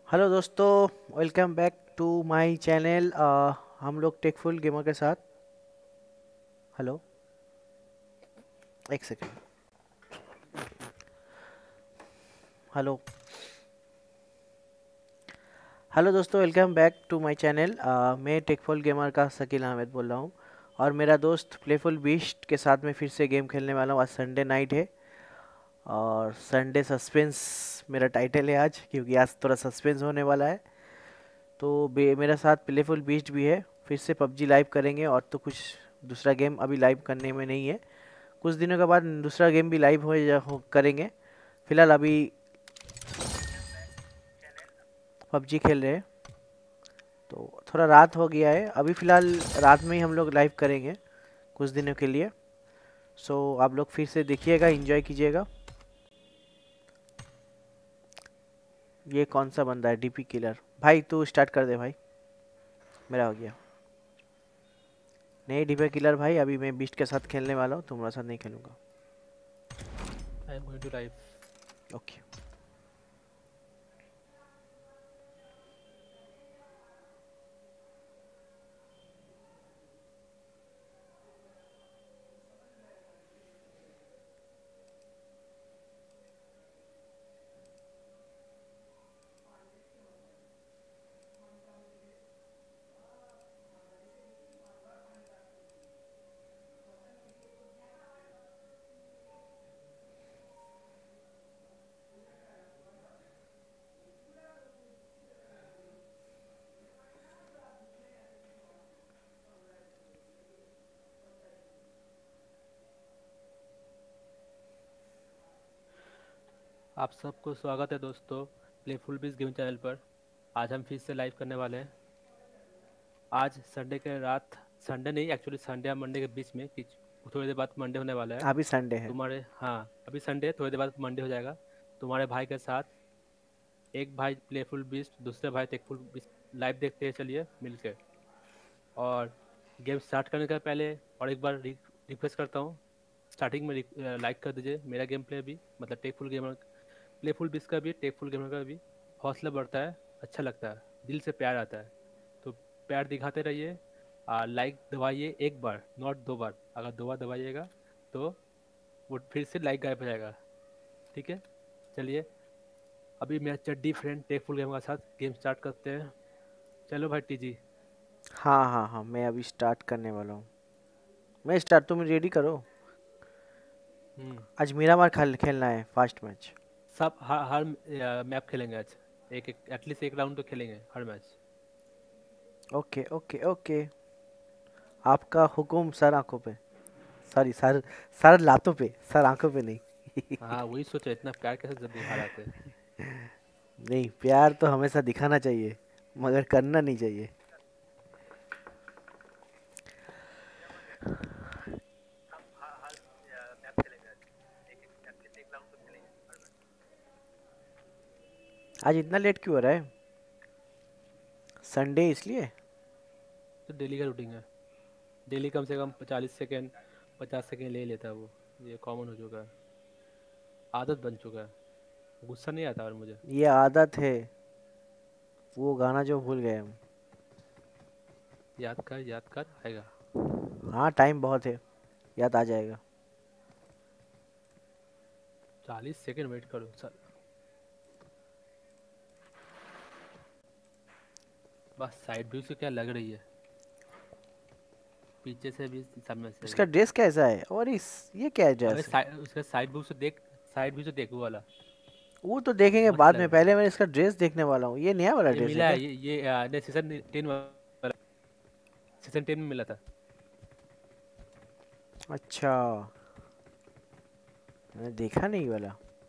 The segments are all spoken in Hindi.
हेलो दोस्तों, welcome back to my channel. हम लोग टेकफुल गेमर के साथ। हेलो, एक सेकेंड। हेलो हेलो दोस्तों, welcome back to my channel. मैं टेकफुल गेमर का शकील अहमद बोल रहा हूँ। और मेरा दोस्त प्लेफुल बीस्ट के साथ में फिर से गेम खेलने वाला हूँ। आज संडे नाइट है और संडे सस्पेंस मेरा टाइटल है आज, क्योंकि आज थोड़ा सस्पेंस होने वाला है। तो मेरे साथ प्लेफुल बीस्ट भी है। फिर से पबजी लाइव करेंगे, और तो कुछ दूसरा गेम अभी लाइव करने में नहीं है। कुछ दिनों के बाद दूसरा गेम भी लाइव करेंगे। फिलहाल अभी पबजी खेल रहे हैं। तो थोड़ा रात हो गया है अभी, फिलहाल रात में ही हम लोग लाइव करेंगे कुछ दिनों के लिए। सो आप लोग फिर से देखिएगा, एंजॉय कीजिएगा। ये कौन सा बंदा है? डीपी किलर भाई, तू स्टार्ट कर दे भाई। मेरा हो गया। नहीं डीपी किलर भाई, अभी मैं बीस्ट के साथ खेलने वाला हूँ, तुम्हारे साथ नहीं खेलूंगा। I am going to live. Okay. आप सबको स्वागत है दोस्तों प्लेफुल बीस गेम चैनल पर। आज हम फिर से लाइव करने वाले हैं। आज संडे के रात, संडे नहीं एक्चुअली संडे और मंडे के बीच में थोड़ी देर बाद मंडे होने वाला है। अभी संडे है। तुम्हारे हाँ, अभी संडे है, थोड़ी देर बाद मंडे हो जाएगा। तुम्हारे भाई के साथ एक भाई प्लेफुल बीस, दूसरे भाई टेकफुल बीस लाइव देखते हैं, चलिए मिलके। और गेम स्टार्ट करने का पहले और एक बार रिक्वेस्ट करता हूँ, स्टार्टिंग में लाइक कर दीजिए मेरा गेम प्ले भी, मतलब टेकफुल गेमर प्लेफुल बिस का भी, टेकफुल गेमर का भी। हौसला बढ़ता है, अच्छा लगता है, दिल से प्यार आता है। तो प्यार दिखाते रहिए। लाइक दबाइए एक बार, नॉट दो बार। अगर दो बार दबाइएगा तो वो फिर से लाइक गायब हो जाएगा। ठीक है, चलिए अभी मेरा चड्डी फ्रेंड टेकफुल गेमर के साथ गेम स्टार्ट करते हैं। चलो भाई टीजी। हाँ हाँ हाँ, मैं अभी स्टार्ट करने वाला हूँ। मैं स्टार्ट, तुम रेडी करो। हम्म। आज मेरा बार खेलना है फास्ट मैच। सब हर मैप खेलेंगे आज। एक एक एटलीस्ट एक राउंड तो खेलेंगे हर मैच। Okay okay okay. आपका हुक्म सर आंखों पे। सॉरी सर, सर लातों पे, सर आंखों पे नहीं। हाँ वही सोचा, इतना प्यार कैसे जब दिखा रहे थे। नहीं, प्यार तो हमेशा दिखाना चाहिए, मगर करना नहीं चाहिए। आज इतना लेट क्यों हो रहा है? संडे इसलिए? तो डेली का रूटीन है। डेली कम से कम 40 सेकेंड 50 सेकेंड ले लेता है वो। ये कॉमन हो चुका है, आदत बन चुका है। गुस्सा नहीं आता और मुझे। ये आदत है। वो गाना जो भूल गए हम। याद कर आएगा। हाँ, टाइम बहुत है, याद आ जाएगा। 40 सेकेंड वेट करो सर। बस साइड व्यू से क्या लग रही है, पीछे से भी सामने से इसका भी। ड्रेस कैसा है? और इस ये क्या है अबे ड्रेस? उसका साइड व्यू से देख, साइड व्यू से देख वो वाला। वो तो देखेंगे मस्त बाद लग में, रहा है। पहले मैं इसका ड्रेस देखने वाला हूँ। ये नया वाला ये ड्रेस है मिला क्या? है, नहीं सीजन 10 वाला, सीजन 10 में मिला था। अच्छा, मैंने देखा नहीं वाला।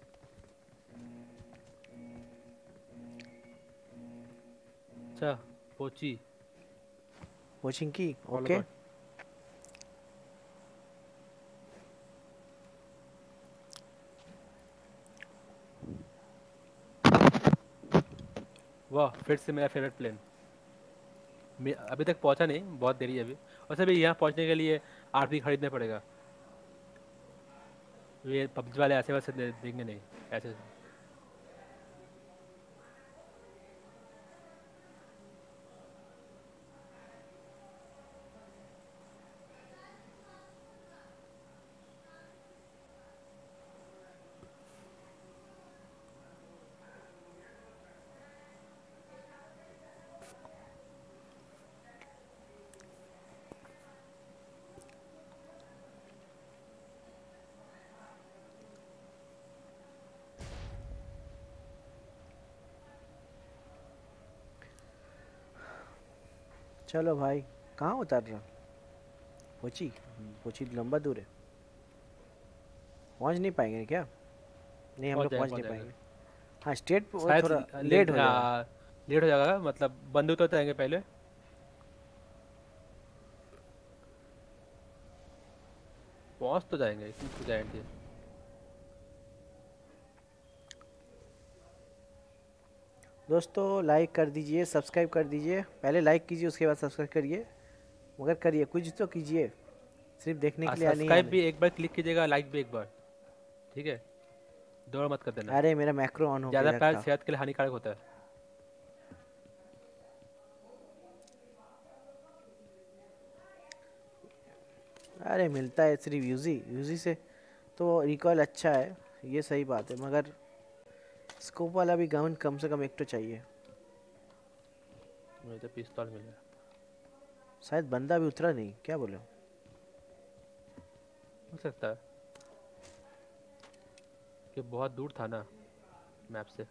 अच्छा, पोची कोचिंग की, फॉलो ओके। कर। वाह, फिर से मेरा फेवरेट प्लेन। अभी तक पहुंचा नहीं, बहुत देरी है अभी। और सभी यहाँ पहुंचने के लिए आरपी खरीदना पड़ेगा। ये पबजी वाले ऐसे वैसे देंगे नहीं ऐसे। चलो भाई, कहाँ उतर रहा? पोची? पोची लंबा दूर है, पहुँच नहीं पाएंगे क्या? नहीं, हम पहुंच लोग जाएगा पहुँच पहुंच नहीं जाएगा। पाएंगे। हाँ, स्टेट वो शायद थोड़ा लेट हो जाएगा। लेट हो जाएगा, मतलब बंदूक तो जाएंगे पहले। पहुंच तो जाएंगे, इसकी तो गारंटी है। दोस्तों लाइक कर दीजिए, सब्सक्राइब कर दीजिए। पहले लाइक कीजिए, उसके बाद सब्सक्राइब करिए, मगर करिए कुछ तो कीजिए, सिर्फ देखने के लिए नहीं सब्सक्राइब आने। भी एक बार क्लिक कीजिएगा, लाइक भी एक बार, ठीक है? दो मत कर देना। अरे मेरा मैक्रो ऑन होके ज़्यादा प्यार रखा। सेहत के लिए हानिकारक होता है। अरे मिलता है सिर्फ यूजी, यूजी से तो रिकॉल अच्छा है, ये सही बात है, मगर स्कोप वाला भी गन कम से कम एक तो चाहिए। मुझे तो पिस्तौल मिला। शायद बंदा भी उतरा नहीं, क्या बोले? हो सकता है कि बहुत दूर था ना मैप से।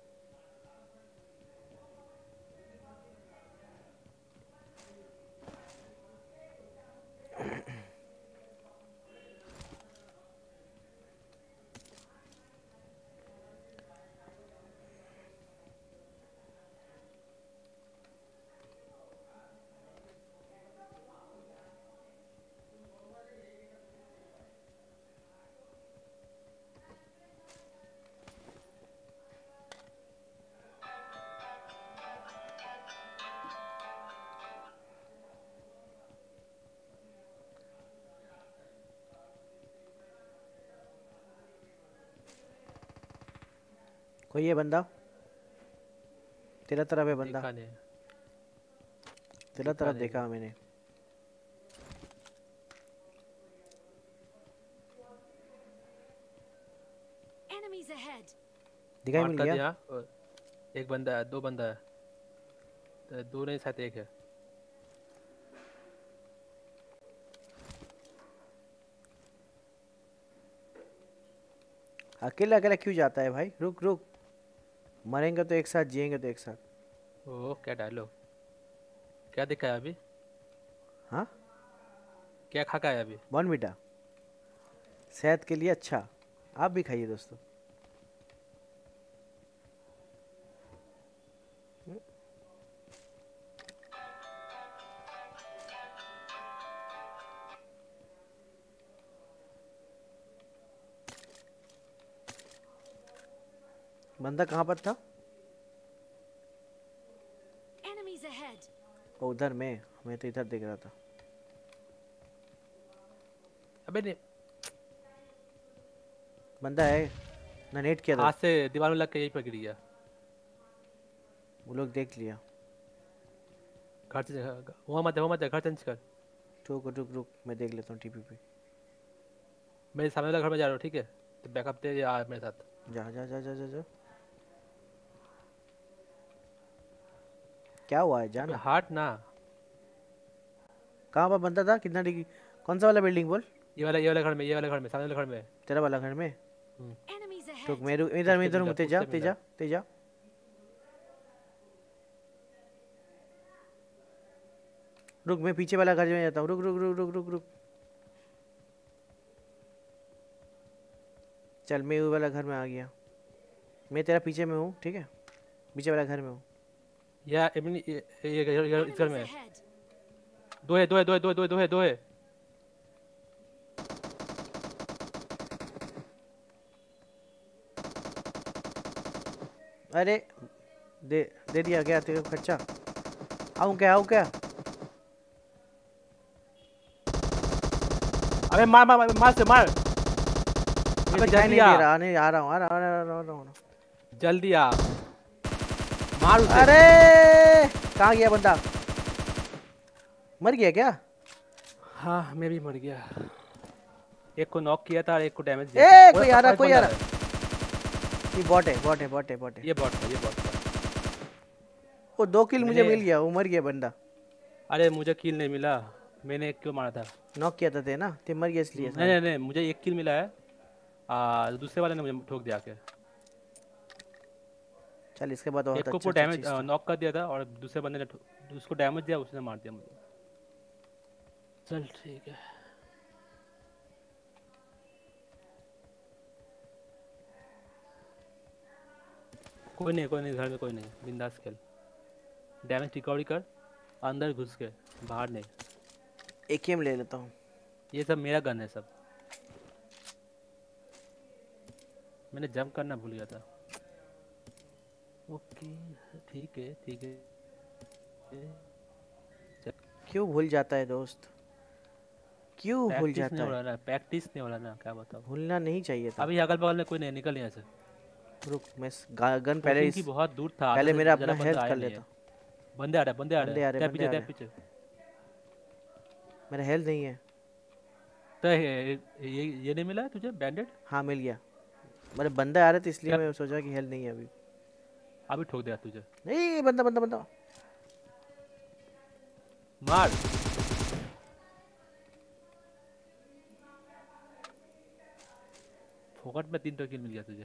कोई है बंदा तेरा तरफ है? बंदा देखा नहीं, तेरा दिखा तरफ नहीं देखा है। मैंने। Enemies ahead. दिखाई मार्क मिल कर गया। दिया। एक बंदा है, दो बंदा है, तो दो नहीं शायद एक है। अकेला अकेला क्यों जाता है भाई? रुक रुक, मरेंगे तो एक साथ, जिएंगे तो एक साथ। ओह क्या डायलॉग, क्या देखा है अभी? हाँ, क्या खा का है अभी? बॉर्नविटा सेहत के लिए अच्छा, आप भी खाइए दोस्तों। बंदा कहाँ पर था? Enemies ahead. वो उधर में, मैं तो इधर देख रहा था। अबे नहीं, बंदा है ना, नेट किया था। हाथ से दीवार में लग के यहीं पर गिर गया। वो लोग देख लिया। घर से वो मत जा, घर चेंज कर। रुक रुक रुक, मैं देख लेता हूँ टीपी पे। मेरे सामने वाला घर में जा रहा हूँ, ठीक है? तो बैकअप दे या मेरे साथ। जा जा जा जा जा जा। क्या हुआ है अबे जाना? हार्ट ना। कहाँ पर बंदा था? कितना डिग्री? कौन सा वाला बिल्डिंग बोल? ये वाला घर में, ये वाला घर में, सामने वाले घर में। तेरा वाला घर में? Enemies रुक, ahead. मैं इधर में, उससे इधर मिला, हूँ। तेजा उससे मिला। तेजा तेजा। रुक, मैं पीछे वाला घर में जाता हूँ। रुक रुक रुक रुक रुक रुक। चल, मैं वो वाला घर में आ गया। मैं तेरा पीछे में हूँ, ठीक है? पीछे वाला घर में हूँ। या इस घर Enemies में ahead. दो है, दो है, दो है, दो है, दो है, दो है, दो है। अरे दे दे दिया क्या तेरे को खर्चा? आऊँ क्या, आऊँ क्या? अबे मार मार मार मार से मार। मुझे अबे दिखाई जल्दी नहीं आ, दे रहा। नहीं, आ रहा हूँ, आ रहा हूँ, आ रहा हूँ, आ रहा हूँ। जल्दी आ, मार उसे। अरे कहाँ गया बंदा? मर गया क्या? हाँ मैं भी मर गया। एक को नॉक किया था और एक को डैमेज दिया था। ए ओए, कोई आ रहा, एक कोई आ बंदा रहा। है। ये बॉट है, बॉट है, बॉट है, बॉट है। ये बॉट था, ये बॉट था। वो 2 किल मुझे मैंने, मिल गया, वो मर गया बंदा। अरे मुझे किल नहीं मिला, मैंने एक को मारा था। नॉक किया था ते ना, ते मर गया इसलिए नहीं साला। नहीं नहीं, मुझे एक किल मिला है। दूसरे वाले ने मुझे ठोक दिया के। चल इसके बाद एक बहुत को अच्छा पूरा अच्छा डैमेज चीज़ था। नॉक कर दिया था और दूसरे बंदे ने उसको डैमेज दिया, उसने मार दिया मुझे। चल ठीक है। कोई नहीं घर में कोई नहीं, बिंदास खेल। डैमेज रिकवरी कर, अंदर घुस के, बाहर नहीं। एकेएम ले लेता हूँ। ये सब मेरा गन है सब। मैंने जंप करना भूल गया था। ओके ठीक है ठीक है। क्यों भूल जाता है दोस्त, क्यों भूल प्रैक्टिस नहीं जाता हो है? रहा ना, प्रैक्टिस नहीं हो रहा ना, क्या बताऊँ। भूलना नहीं चाहिए था। अभी अगल बगल में कोई नहीं, निकल यहाँ से। रुक मैं गन पहले कोचिंग की बहुत दूर था, आधे पहले से मेरा अपना ज़्यादा बंदा हेल्थ कर आया नहीं है। लेता। बंदे आ रहे हैं, बंदे आ रहे बंदे हैं, आ रहे तेरे बंदे पीछे आ तेरे रहे। पीछे। मेरा हेल्थ नहीं है। तो ये नहीं मिला है तुझे बैंडेड? हाँ मिल गया। मेरे बंदे आ रहे थे इसलिए क्या मैं सोचा कि हेल्थ नहीं है अभी। अभी ठोक दिया तुझे। नहीं बंदा बंदा बंदा। मार। फोकट में 3 किल मिल गया तुझे।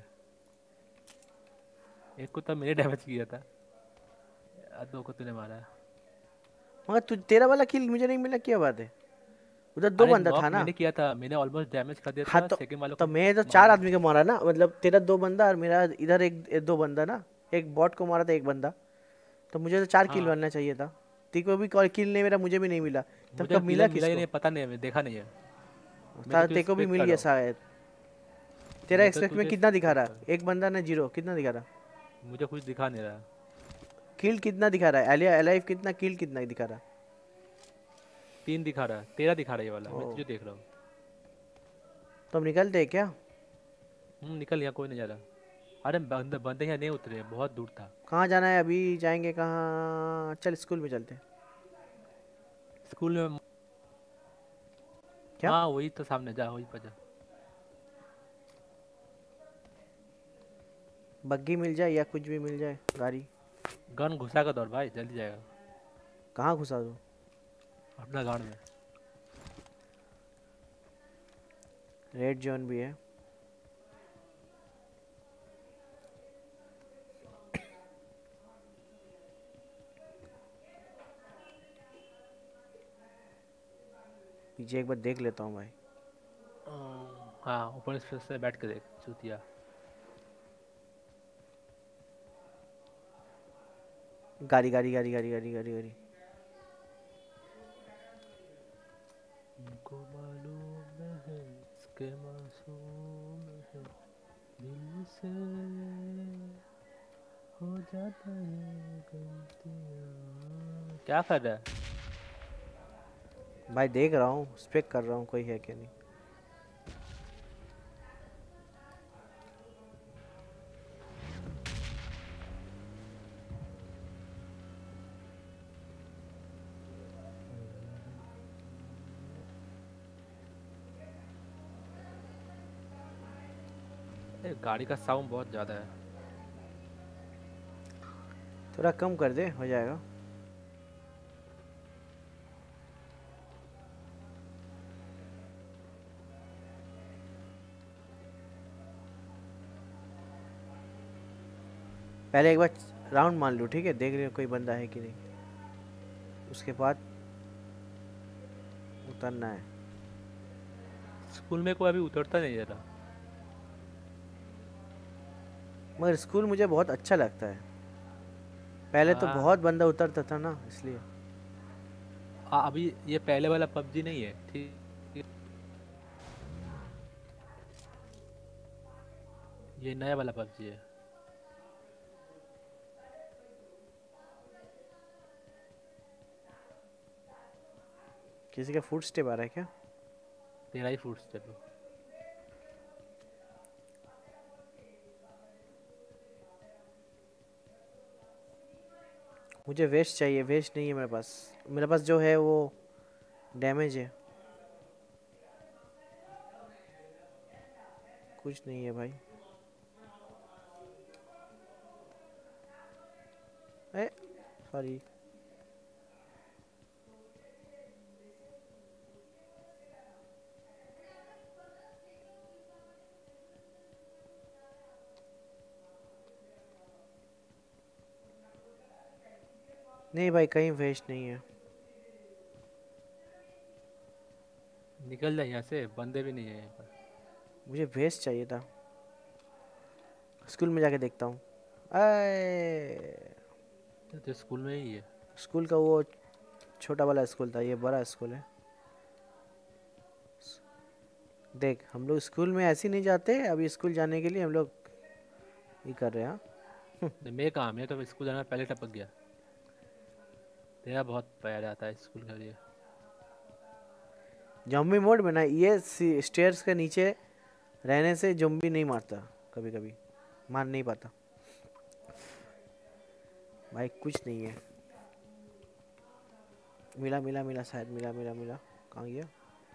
एक को तो मेरे डैमेज किया था, और 2 को तूने मारा। मगर तेरा वाला किल मुझे नहीं मिला, क्या बात है? उधर दो अरे बंदा था नॉक ना। मैंने किया था, मैंने ऑलमोस्ट डैमेज कर दिया हाँ था, तो सेकंड वाले को मैं तो मारा चार नहीं। आदमी को मारा ना, मतलब तेरा दो बंदा और मेरा इधर दो बंदा ना। एक बॉट को मारा था एक बंदा। तो मुझे तो 4 किल हाँ बनना चाहिए था। तेको भी कोई किल नहीं मेरा, मुझे भी नहीं मिला। तब मुझे कब किलर मिला मिला ही किसको? नहीं, पता नहीं है, मैं देखा नहीं है। मैं तो तुझे तेको भी स्पेक्ट मिल कर गया रहा हूँ। शायद। तेरा मैं तो एक्सपेक्ट में तुझे कितना दिखा स्पेक्ट रहा? कर रहा एक बंदा ने 0 कितना दिखा रहा? हूँ। मुझे कुछ दिखा नहीं रहा। किल कितना दिखा रहा है? एलिया अलाइव कितना, किल कितना दिखा रहा? 3 दिखा रहा है, 13 दिखा रहा है ये वाला, ओ मैं तुझे देख रहा हूँ। तो हम निकलते हैं क्या? निकल, यहाँ कोई नहीं जा रहा। अरे बंदे बंदे यहाँ नहीं उतरे, बहुत दूर था। कहाँ जाना है अभी? जाएंगे कहाँ? चल स्कूल में चलते हैं। स्कूल में। क्या? हाँ वही तो सामने, जा वही पर जा। बग्गी मिल जाए या कुछ भी मिल जाए, गाड़ी। गन घुसा कर दौड़ भाई, जल्दी जाएगा। कहाँ घुसा दूँ? अपना गाड़ में। रेड जोन भी है। पीछे एक बार देख लेता हूँ भाई। हाँ ऊपर से बैठ के देख चूतिया। गाड़ी गाड़ी गाड़ी गाड़ी गाड़ी गाड़ी गाड़ी। उनको मालूम है इसके मासूम है, दिल से हो जाता है गलतियाँ। क्या कर रहा है? भाई देख रहा हूँ, स्पेक कर रहा हूँ कोई है क्या नहीं। गाड़ी का साउंड बहुत ज़्यादा है। थोड़ा कम कर दे, हो जाएगा। पहले एक बार राउंड मान लूँ, ठीक है? देख लियो कोई बंदा है कि नहीं, उसके बाद उतरना है। स्कूल में कोई अभी उतरता नहीं है। मगर स्कूल मुझे बहुत अच्छा लगता है। पहले तो हाँ बहुत बंदा उतरता था ना, इसलिए। अभी ये पहले वाला पबजी नहीं है, ठीक। ये नया वाला पबजी है। किसी का फुट स्टेप आ रहा है क्या? तेरा ही फुट स्टेप है। मुझे वेस्ट चाहिए, वेस्ट नहीं है मेरे पास। मेरे पास जो है वो डैमेज है, कुछ नहीं है भाई। ए सॉरी। नहीं भाई, कहीं वेस्ट नहीं है। निकल जाए यहाँ से, बंदे भी नहीं है यहाँ पर। मुझे वेस्ट चाहिए था। स्कूल में जाके देखता हूँ। आए, तो स्कूल में ही है। स्कूल का वो छोटा वाला स्कूल था, ये बड़ा स्कूल है। देख, हम लोग स्कूल में ऐसे ही नहीं जाते, अभी स्कूल जाने के लिए हम लोग ये कर रहे हैं। हाँ? तो मैं कहाँ, मैं तो स्कूल जाना पहले टपक गया। तेरा बहुत प्यार आता है स्कूल के लिए। जॉम्बी मोड में ना, ये स्टेयर्स के नीचे रहने से जॉम्बी नहीं मारता, कभी कभी मार नहीं पाता। भाई कुछ नहीं है। मिला मिला मिला, शायद मिला मिला मिला। कहाँ गया?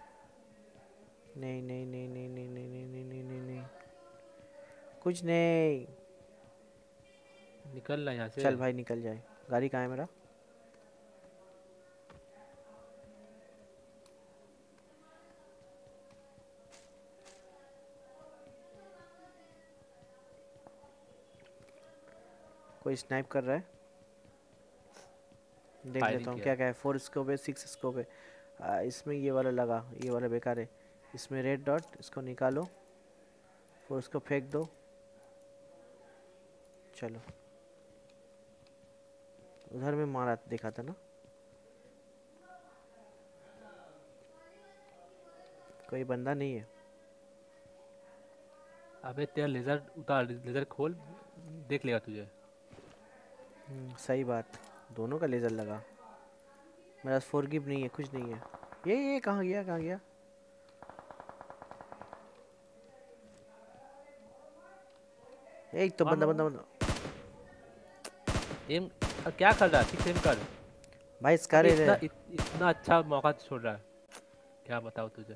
नहीं नहीं नहीं नहीं नहीं नहीं नहीं नहीं नहीं नहीं नहीं, कुछ नहीं। निकल ना यहाँ से। चल भाई निकल जाए। गाड़ी कहाँ है मेरा? कोई स्नाइप कर रहा है, देख फायरिंग लेता हूँ किया क्या है। क्या है। 4 स्कोप है, 6 स्कोप है। इसमें ये वाला लगा, ये वाला बेकार है। इसमें रेड डॉट, इसको निकालो, फिर उसको फेंक दो। चलो, उधर में मारा देखा था ना। कोई बंदा नहीं है। अबे तेरा लेजर उतार, लेजर खोल, देख लेगा तुझे। सही बात, दोनों का लेजर लगा। मेरा फोरगिव नहीं है, कुछ नहीं है। ये कहाँ गया, कहाँ गया? एक तो मार बंदा मार बंदा मार। बंदा। एम, क्या कर रहा है, ठीक से एम कर। भाई अबे स्कार है। इतना अच्छा मौका छोड़ रहा है। क्या बताओ तुझे,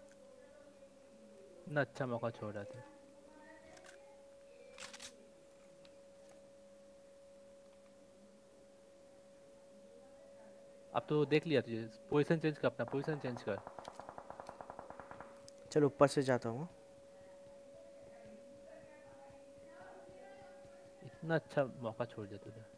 इतना अच्छा मौका छोड़ रहा था। अब तो देख लिया तुझे, पोजीशन चेंज कर, अपना पोजीशन चेंज कर। चलो ऊपर से जाता हूँ। इतना अच्छा मौका छोड़ दिया तुझे।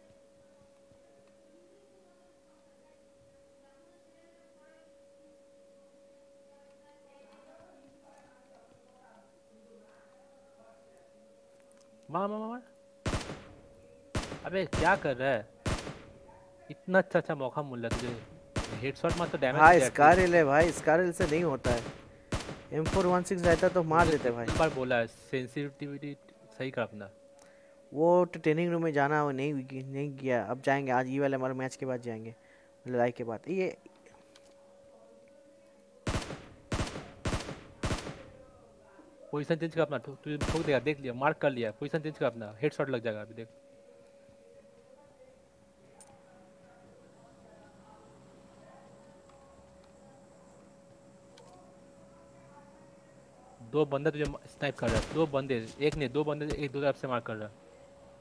मार मार मार मार। अबे क्या कर रहा है, इतना अच्छा अच्छा मौका मिल रहा है तुझे, हेडशॉट मार तो डैमेज हो हाँ जाए एटलीस्ट। स्कारल है भाई, स्कारल से नहीं होता है। M416 रहता तो मार तुझे देते भाई। कितनी बार बोला है, सेंसिटिविटी सही कर अपना। वो तो ट्रेनिंग रूम में जाना, वो नहीं नहीं गया। अब जाएंगे, आज ये वाले हमारे मैच के बाद जाएंगे, लड़ाई के बाद। ये पोजीशन चेंज कर अपना, तुझे ठोक देगा, देख लिया, मार्क कर लिया, पोजीशन चेंज कर अपना, हेडशॉट लग जाएगा अभी देख। दो बंदे तुझे स्नाइप कर रहा है, दो बंदे, एक नहीं दो बंदे, एक दो तरफ से मार कर रहा है।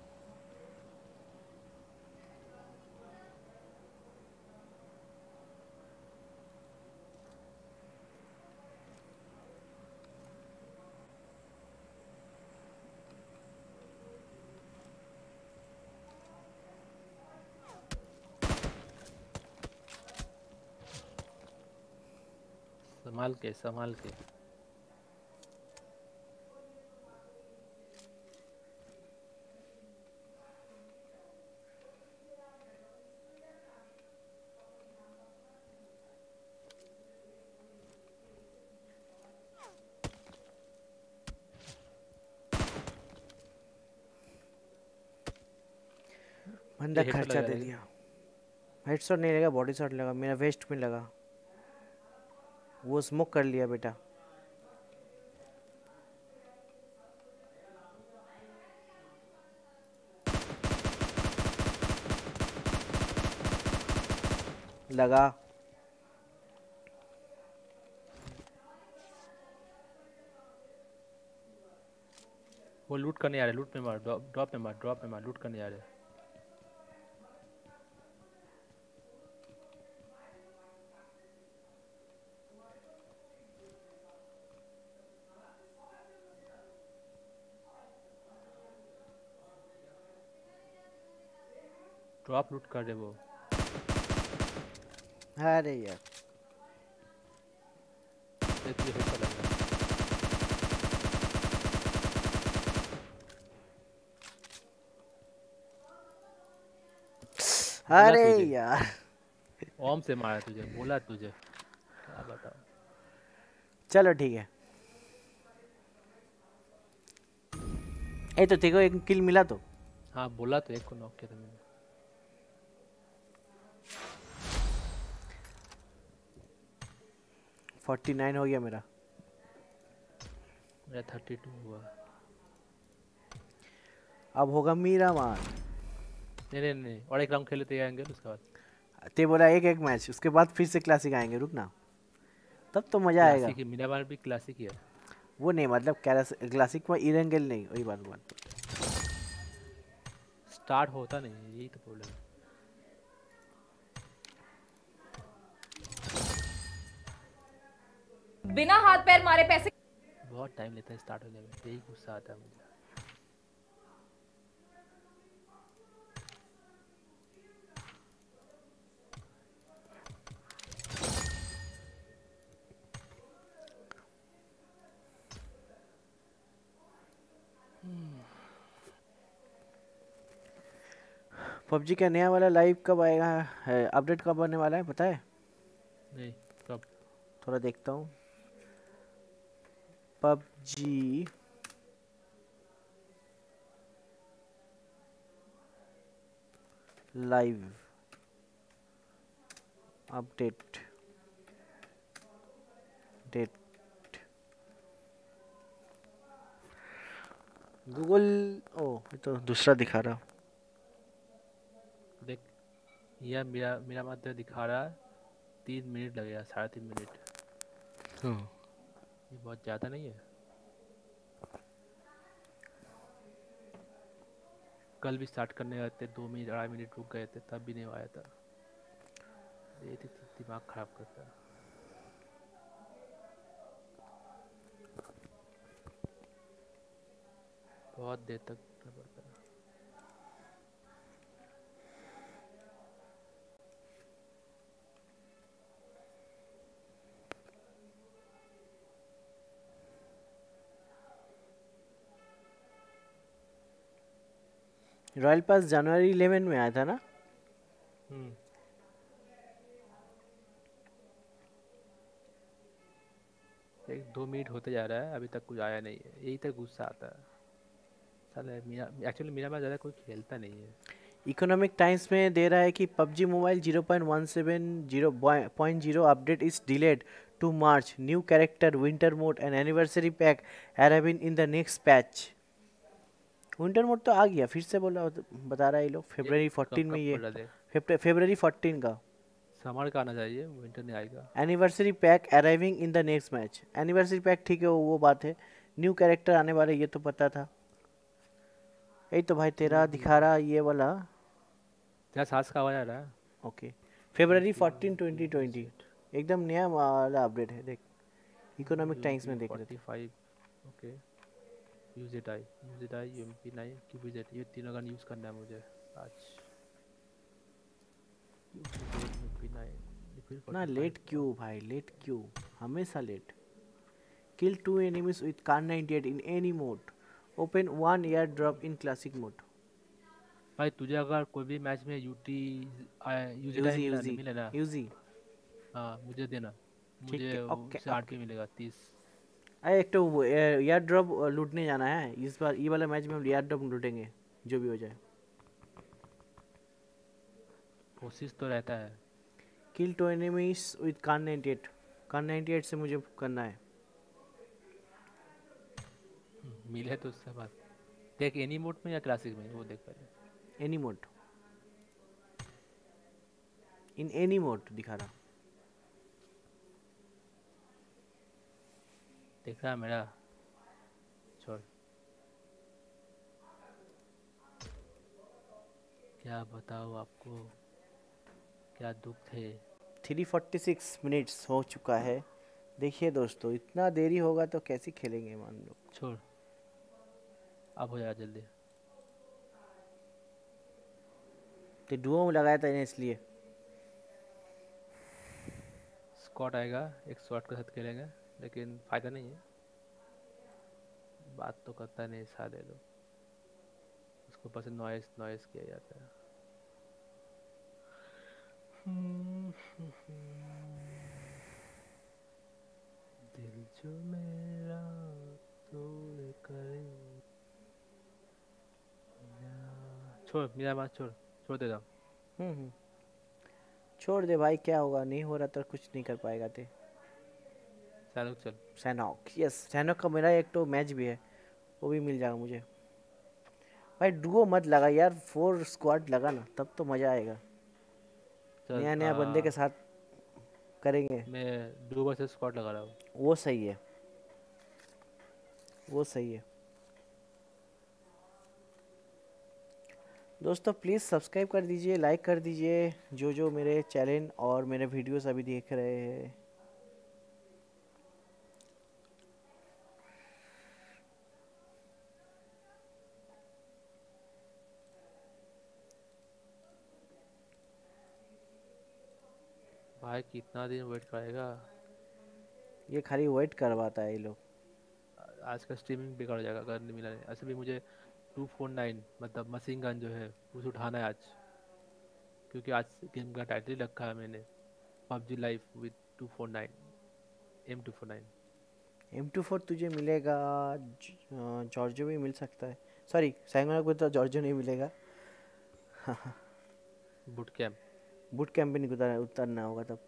संभाल के संभाल के। बंदा ये हेडशॉट लग खर्चा दे जाएगा। दिया। हेडशॉट नहीं लगा, बॉडी शॉट लगा, मेरा वेस्ट में लगा। वो स्मोक कर लिया बेटा। लगा। वो लूट करने आ रहे, लूट में मार, ड्रॉप में मार, ड्रॉप में मार, लूट करने आ रहे। ड्रॉप लूट कर रहे वो। अरे यार देख तुझे हेड पर लग रहा है। बोला अरे तुझे यार ओम से मारा तुझे, बोला तुझे, क्या बताओ। चलो ठीक है। ए तो देखो एक किल मिला तो। हाँ बोला तो, एक को नॉक किया था मैंने। फोर्टी 49 हो गया मेरा। मेरा 32 हुआ। अब होगा मेरा मान। नहीं नहीं नहीं, और एक राउंड खेले तो आएंगे उसके बाद। ते बोला एक एक मैच, उसके बाद फिर से क्लासिक आएंगे, रुकना तब तो मजा आएगा। क्लासिक ही, मेरा बार भी क्लासिक ही है। वो नहीं मतलब क्लासिक में इरेंगल नहीं, वही बात। स्टार्ट होता नहीं है, यही तो प्रॉब्लम है। बिना हाथ पैर मारे पैसे। बहुत टाइम लेता है स्टार्ट होने में, यही गुस्सा आता है मुझे। पबजी का नया वाला लाइव कब आएगा है, अपडेट कब आने वाला है पता है? नहीं कब? थोड़ा देखता हूँ। PUBG live update date. Google ओ ये तो दूसरा दिखा रहा। देख, यह मेरा मेरा मात्र दिखा रहा है 3 मिनट लगेगा, 3.5 मिनट। ये बहुत ज़्यादा नहीं है? कल भी स्टार्ट करने गए थे, 2 मिनट 2.5 मिनट रुक गए थे, तब भी नहीं आया था। ये तो दिमाग खराब करता है। बहुत देर तक रुकना पड़ता है। रॉयल पास जनवरी 11 में आया था ना? एक 2 मिनट होते जा रहा है, अभी तक कुछ आया नहीं है, यही तक गुस्सा आता है। साला मेरा एक्चुअली मेरा पास ज़्यादा कोई खेलता नहीं है। इकोनॉमिक टाइम्स में दे रहा है कि PUBG mobile 0.170.0 update is delayed to March. New character, winter mode and anniversary pack arriving in the next patch. Winter mode तो आ गया, फिर से बोला बता रहा है ये लोग फरवरी 14 में। ये फरवरी 14 का समर का आना चाहिए, विंटर नहीं आएगा। Anniversary pack arriving in the next match. Anniversary pack ठीक है, वो बात है। न्यू कैरेक्टर आने वाले ये तो पता था। यही तो भाई तेरा दिखा रहा ये वाला। क्या सांस का आवाज आ रहा है? ओके फरवरी 14 2020 एकदम नया वाला अपडेट है। देख इकोनॉमिक टाइम्स में देख रहे थे। 45 ओके। यूजेड आई UMP9 QVZ, ये तीनों का यूज़ करना है मुझे आज। ना लेट क्यों भाई, लेट क्यों, हमेशा late. Kill 2 enemies with Kar 98 in any mode. Open 1 airdrop in classic mode. भाई तुझे अगर कोई भी मैच में यूजी मिले ना, यूजी हाँ मुझे देना, ठीक मुझे है। ओके उससे आरपी मिलेगा 30। अरे एक तो एयर ड्रॉप लूटने जाना है इस बार। ये वाला मैच में हम एयर ड्रॉप लूटेंगे जो भी हो जाए। कोशिश तो रहता है। किल 2 enemies with Kar 98। Kar 98 से मुझे करना है। मिले तो उससे बात देख, एनी मोड में या क्लासिक में, वो देख पहले। Any mode, in any mode दिखा रहा। देख रहा है मेरा, छोड़। क्या बताओ आपको, क्या दुख थे। 346 मिनट्स हो चुका है। देखिए दोस्तों इतना देरी होगा तो कैसे खेलेंगे मान लो। छोड़, अब हो जाएगा जल्दी। तो डुओ में लगाया था इन्हें इसलिए। स्क्वाड आएगा, एक स्क्वाड के साथ खेलेंगे, लेकिन फायदा नहीं है, बात तो करता नहीं सारे लोग, उसको बस नॉइस नॉइस किया जाता है। दिल जो मेरा तोड़ करे, छोड़ मेरा बात छोड़, छोड़ दे रहा हूँ। हम्म। छोड़ दे भाई, क्या होगा, नहीं हो रहा तो कुछ नहीं कर पाएगा ते। शाहरुख चल। सैनॉक, यस सैनॉक का मेरा एक तो मैच भी है, वो भी मिल जाएगा मुझे। भाई डुओ मत लगा यार, 4 स्क्वाड लगा ना, तब तो मज़ा आएगा। चल नया नया बंदे के साथ करेंगे। मैं डू वर्सेस स्क्वाड लगा रहा हूँ। वो सही है, वो सही है। दोस्तों प्लीज़ सब्सक्राइब कर दीजिए, लाइक कर दीजिए, जो जो मेरे चैनल और मेरे वीडियोस अभी देख रहे हैं। भाई कितना दिन वेट करेगा, ये खाली वेट करवाता है ये लोग। आज का स्ट्रीमिंग बेकार हो जाएगा अगर नहीं मिला नहीं। ऐसे भी मुझे 249 मतलब मशीन गन जो है उसे उठाना है आज, क्योंकि आज गेम का टाइटल ही रखा है मैंने, PUBG live with 249 M249। M24 तुझे मिलेगा, जॉर्जो भी मिल सकता है। सॉरी सैंगना को तो जॉर्जो नहीं मिलेगा। बूट कैम्प बूट कैंप भी नहीं उतरना होगा तब।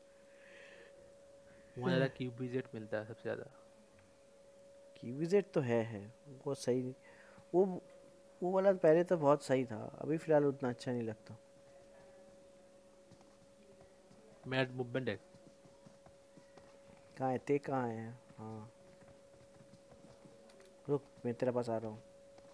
वहाँ ज़्यादा क्यूबीजेट मिलता है सबसे ज़्यादा। कीवीजेड तो है वो सही। वो वो वाला पहले तो बहुत सही था, अभी फिलहाल उतना अच्छा नहीं लगता। मैड मूवमेंट है। कहाँ है ते, कहाँ है? हाँ रुक, मैं तेरे पास आ रहा हूँ।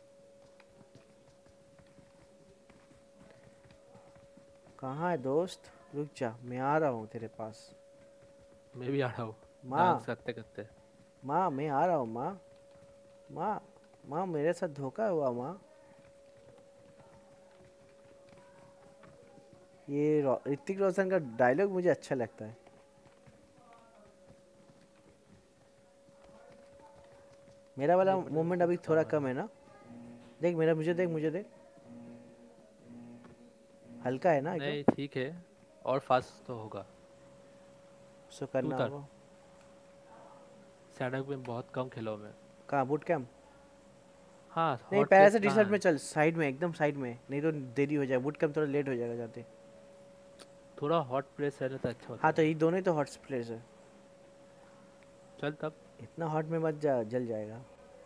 कहाँ है दोस्त, रुक जा, मैं आ रहा हूँ तेरे पास। मैं भी आ रहा हूँ माँ, डांस करते करते। माँ मैं आ रहा हूँ माँ। माँ, माँ मेरे साथ धोखा हुआ माँ। ये ऋतिक रोशन का डायलॉग मुझे अच्छा लगता है। मेरा वाला एक मिनट मूवमेंट अभी उसका थोड़ा हुआ कम है। है ना। देख मेरा, मुझे देख, मुझे देख, हल्का है ना एकदम। नहीं ठीक है, और फास्ट तो होगा। उसको तू करना उतर, होगा। सैडक में बहुत कम खेला हूँ मैं। कहाँ बूट कैंप? हाँ नहीं हॉट पहले प्लेस से टी कहाँ शर्ट में है। चल, साइड में, एकदम साइड में, नहीं तो देरी हो जाए, बूट कैंप थोड़ा लेट हो जाएगा जाते। थोड़ा हॉट प्लेस रहना तो अच्छा हाँ होता तो है। ये दोनों ही तो हॉट प्लेस है। चल तब। इतना हॉट में मत जा, जल जाएगा।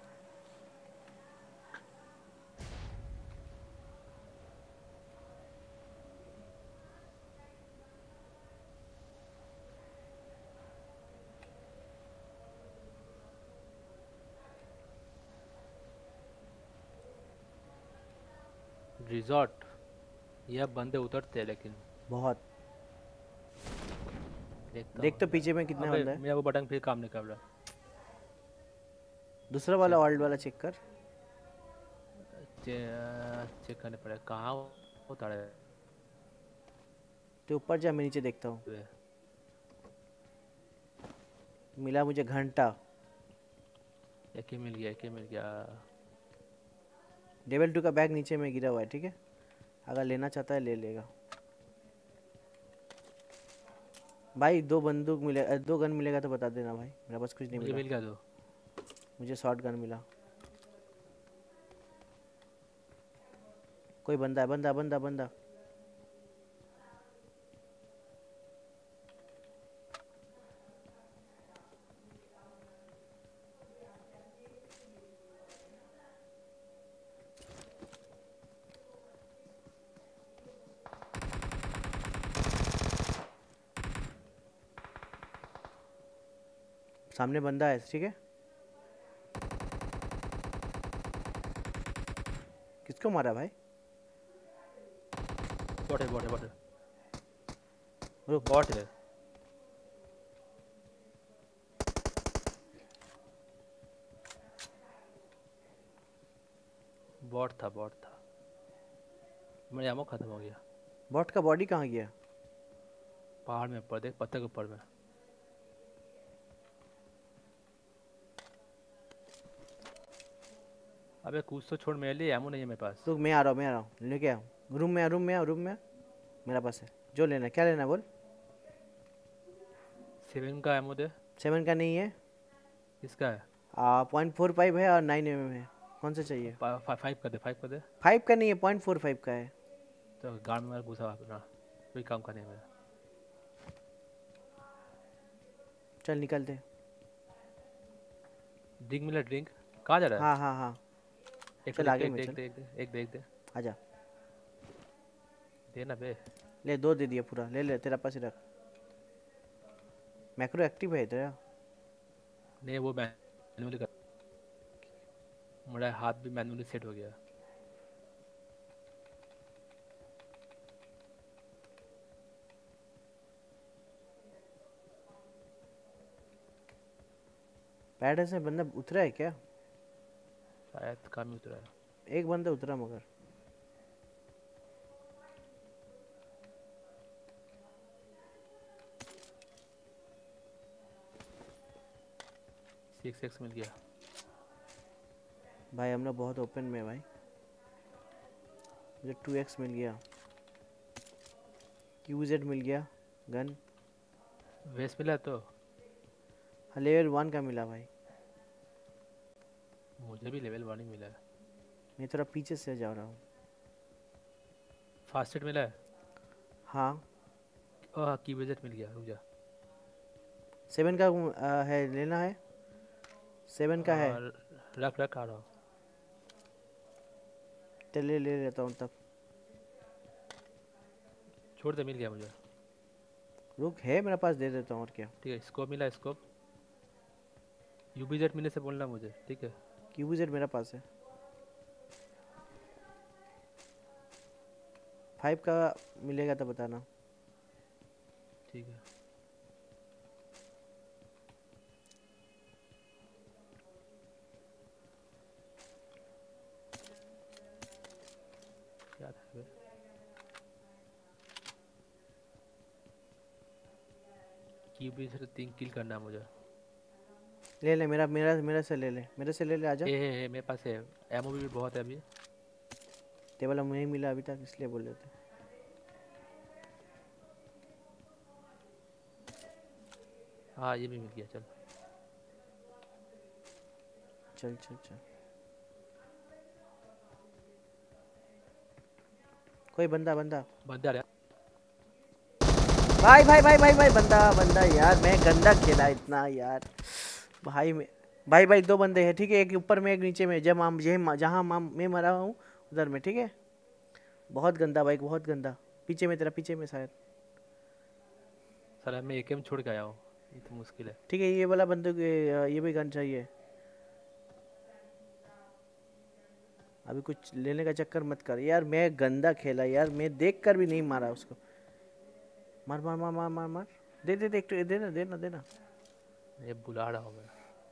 रिजॉर्ट, यह बंदे उतरते हैं लेकिन। बहुत। देखता देख हूँ तो यार। पीछे में कितना अबे बंदा है। मेरा वो बटन फिर काम नहीं कर रहा। दूसरा वाला चेक, ऑल्ट वाला चेक कर। चेक करने पड़ेगा कहाँ उतारे तो ऊपर जा, मैं नीचे देखता हूँ। हुए। मिला मुझे घंटा। एक ही मिल गया, एक ही मिल गया। लेवल 2 का बैग नीचे में गिरा हुआ है, ठीक है, अगर लेना चाहता है ले लेगा। भाई 2 बंदूक मिले, 2 गन मिलेगा तो बता देना भाई, मेरे पास कुछ नहीं मुझे मिला। मिल गया दो। मुझे शॉर्ट गन मिला। कोई बंदा है, बंदा बंदा बंदा। सामने बंदा है, ठीक है। किसको मारा भाई? बॉट है, बॉट है, बॉट है, रुक। बॉट है। बॉट था, बॉट था। मेरा एमो खत्म हो गया। बॉट का बॉडी कहाँ गया? पहाड़ में ऊपर देख, पत्थर के ऊपर में। अबे कुछ तो छोड़, मेरे लिए एमो नहीं है मेरे पास। तो मैं आ रहा हूँ लेके आ। रूम में आ मेरा पास है। जो लेना है, क्या लेना है बोल। 7 का एमो दे। 7 का नहीं है। किसका है? 0.45 है और 9 mm है। कौन सा चाहिए? 5 कर दे, 5 कर दे। 5 का नहीं है, 0.45 का है। तो गाड़ में मेरा घुसा अपना, कोई काम का नहीं है मेरा। चल निकलते। ड्रिंक मिला, ड्रिंक। कहाँ जा रहा है? हाँ हाँ हाँ। एक चल तो आगे एक में दे, चल। एक दे। आजा। दे ना बे। ले 2 दे दिया पूरा। ले तेरा पास ही रख। मैक्रो एक्टिव है तेरा? नहीं वो मैनुअली कर, मेरा हाथ भी मैनुअली सेट हो गया। पैड से बंदा उतरा है क्या? शायद काम ही उतरा है। एक बंदा उतरा मगर। सिक्स एक्स मिल गया। भाई हम लोग बहुत ओपन में है भाई। मुझे 2x मिल गया। QZ मिल गया गन। वेस्ट मिला तो लेवल 1 का मिला भाई। मुझे भी लेवल 1 ही मिला है। मैं थोड़ा पीछे से जा रहा हूँ। फास्ट एड मिला है। हाँ। ओह की बजट मिल गया, रुक जा। 7 का है, लेना है। 7 का है। रख आ रहा हूँ। चल ले लेता हूँ तब। छोड़ दे, मिल गया मुझे। रुक, है मेरे पास, दे देता हूँ और क्या। ठीक है, स्कोप मिला, स्कोप। यूबीजेड मिलने से बोलना मुझे, ठीक है। QZ मेरा पास है। 5 का मिलेगा तो बताना। ठीक है। क्या था बे? यूबीजेड 3 किल करना है मुझे। ले मेरा से ले ले, आजा। ए मेरे पास है, एमओ भी बहुत है अभी। ते वाला मुझे मिला अभी तक, इसलिए बोल रहे थे। हाँ ये भी मिल गया, चल। चल चल चल। कोई बंदा बंदा रहा। भाई बंदा यार, मैं गंदा खेला इतना यार। भाई 2 बंदे हैं, ठीक है। एक ऊपर में, एक नीचे में। जहाँ मैं मरा हूँ उधर में, ठीक है। बहुत गंदा भाई, बहुत गंदा। पीछे में, तेरा पीछे में शायद। सर मैं एकेएम छोड़ के आया हूँ, ये तो मुश्किल है। ठीक है, ये वाला बंदूक, ये भी गन चाहिए। अभी कुछ लेने का चक्कर मत कर यार, मैं गंदा खेला यार, मैं देख कर भी नहीं मारा उसको। मार मार मार मार मार मार। दे एक तो देना। ये बुला रहा हूँ मैं।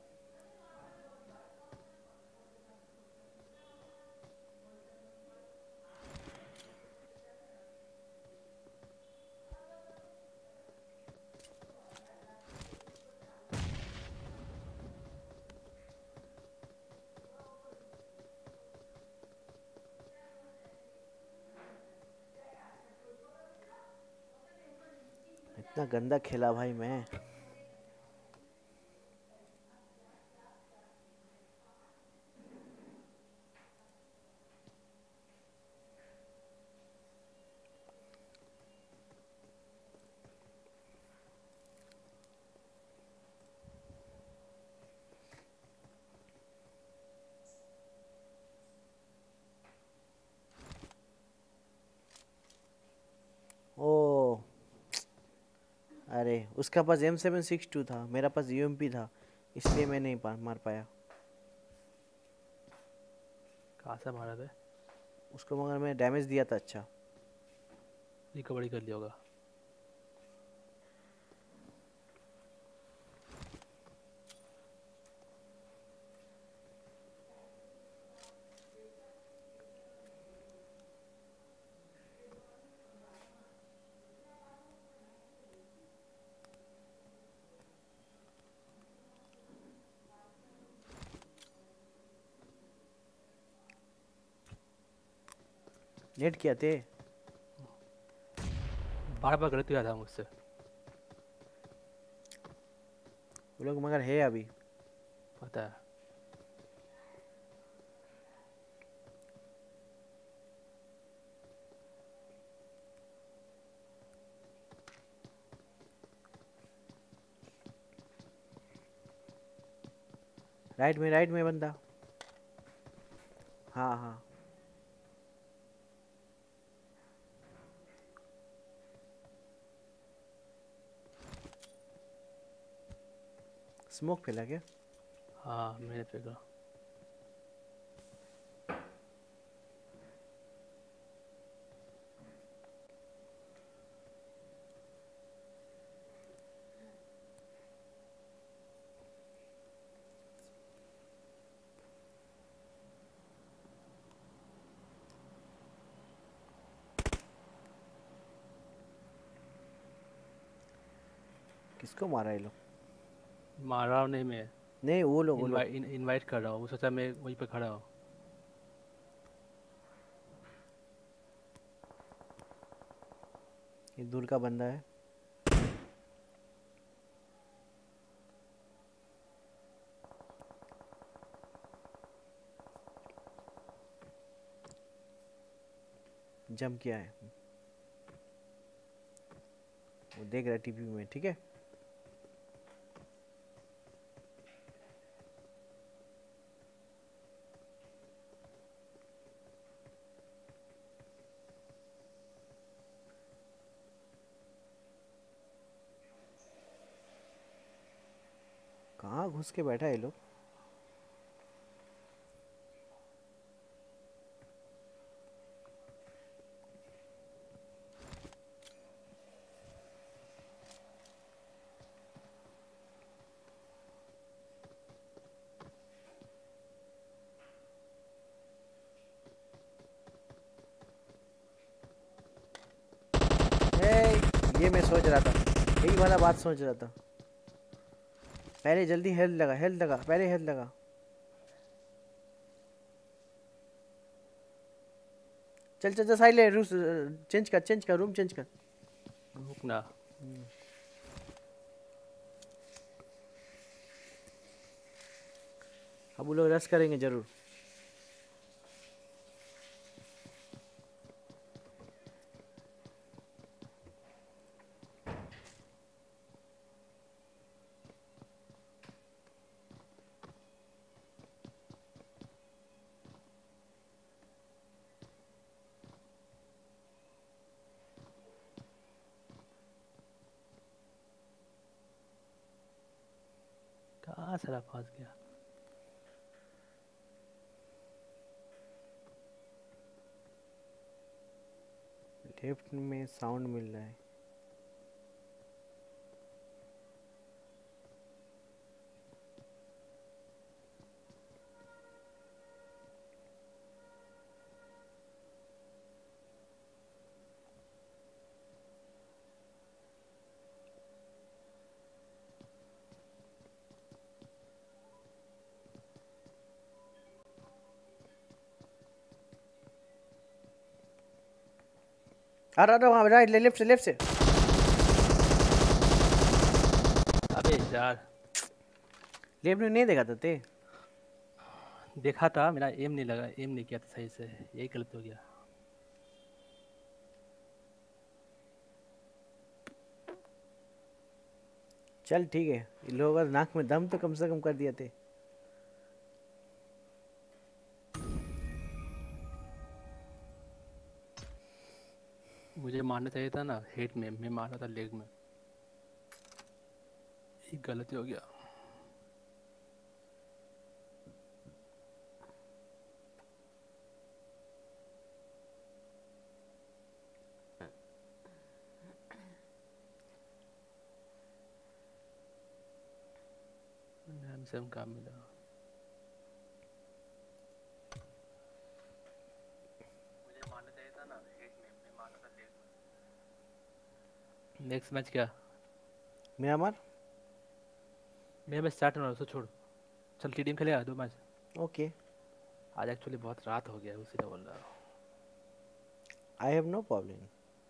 इतना गंदा खेला भाई मैं। ओ अरे, उसका पास M762 था, मेरा पास UMP था, इसलिए मैं नहीं मार पाया कहाँ से मारा था? उसको, मगर मैं डैमेज दिया था अच्छा। रिकवरी कर लिया होगा। नेट किया थे। बार बार गलती हुआ था मुझसे। वो लोग मगर है अभी। पता है। राइट में बंदा। हाँ हाँ। स्मोक फैला क्या? हाँ मैंने फेंका। किसको मारा ये लोग? मार रहा हूँ नहीं मैं। नहीं वो लोग इनवाइट कर रहा हूँ, वो सोचा मैं वहीं पे खड़ा हूँ। ये दूर का बंदा है। जंप किया है, वो देख रहा है टीवी में। ठीक है। कहाँ घुस के बैठा है ये लोग? ये मैं सोच रहा था, यही वाला बात सोच रहा था। पहले जल्दी हेल्थ लगा, पहले हेल्थ लगा। चल चल चल साइड ले, रूस चेंज कर रूम चेंज कर। रुक ना। अब वो लोग रस करेंगे जरूर। कहाँ सारा फंस गया। लेफ्ट में साउंड मिल रहा है। अरे वहाँ राइट ले, लेफ्ट से। अबे यार, लेफ्ट में नहीं देखा था ते? देखा था, मेरा एम नहीं लगा, एम नहीं किया था सही से, यही गलत हो गया। चल ठीक है, इन लोगों का नाक में दम तो कम से कम कर दिया थे। मुझे मारना चाहिए था ना हेड में, मैं मारा था लेग में, ये गलती हो गया। नाम से हम काम मिला। मुझे मारना चाहिए था ना हेड में, मैं मारा था लेग में। नेक्स्ट मैच क्या? म्यांमार। मेरा मैच स्टार्ट होना, उसको छोड़। चल टीम खेलेगा 2 मैच। ओके। आज एक्चुअली बहुत रात हो गया है, उसी ने बोल रहा हूँ। I have no problem.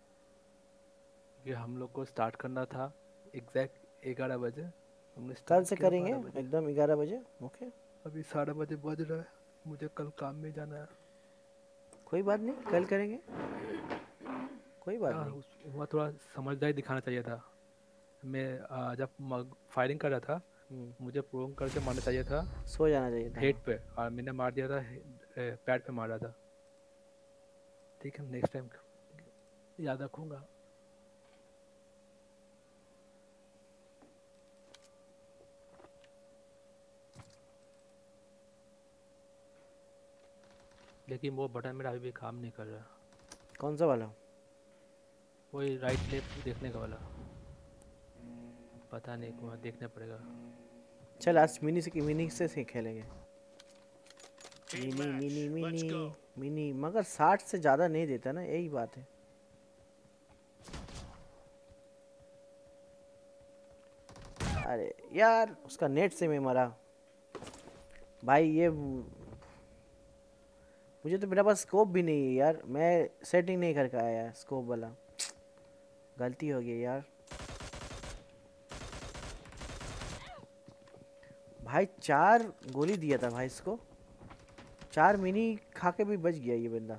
कि हम लोग को स्टार्ट करना था एग्जैक्ट 11 बजे, हमने कल स्टार्ट से किया करेंगे 12 बजे। एकदम 11 बजे। ओके, अभी 12:30 बज रहा है, मुझे कल काम में जाना है। कोई बात नहीं, कल करेंगे, कोई बात हाँ, नहीं। वहाँ थोड़ा समझदारी दिखाना चाहिए था। मैं जब फायरिंग कर रहा था, मुझे प्रोंग करके मारना चाहिए था सो जाना चाहिए था। हेड पे, और मैंने मार दिया था पैड पे मारा था। ठीक है, नेक्स्ट टाइम याद रखूंगा। लेकिन वो बटन मेरा अभी भी काम नहीं कर रहा। कौन सा वाला? वही राइट लेफ्ट देखने का वाला, पता नहीं, वहाँ देखना पड़ेगा। चल आज मिनी से खेलेंगे। मिनी मगर 60 से ज़्यादा नहीं देता ना, यही बात है। अरे यार उसका नेट से मैं मरा भाई। ये मुझे तो, मेरे पास स्कोप भी नहीं है यार, मैं सेटिंग नहीं करके आया है स्कोप वाला, गलती हो गई यार। भाई 4 गोली दिया था भाई इसको, 4 मिनी खा के भी बच गया ये बंदा।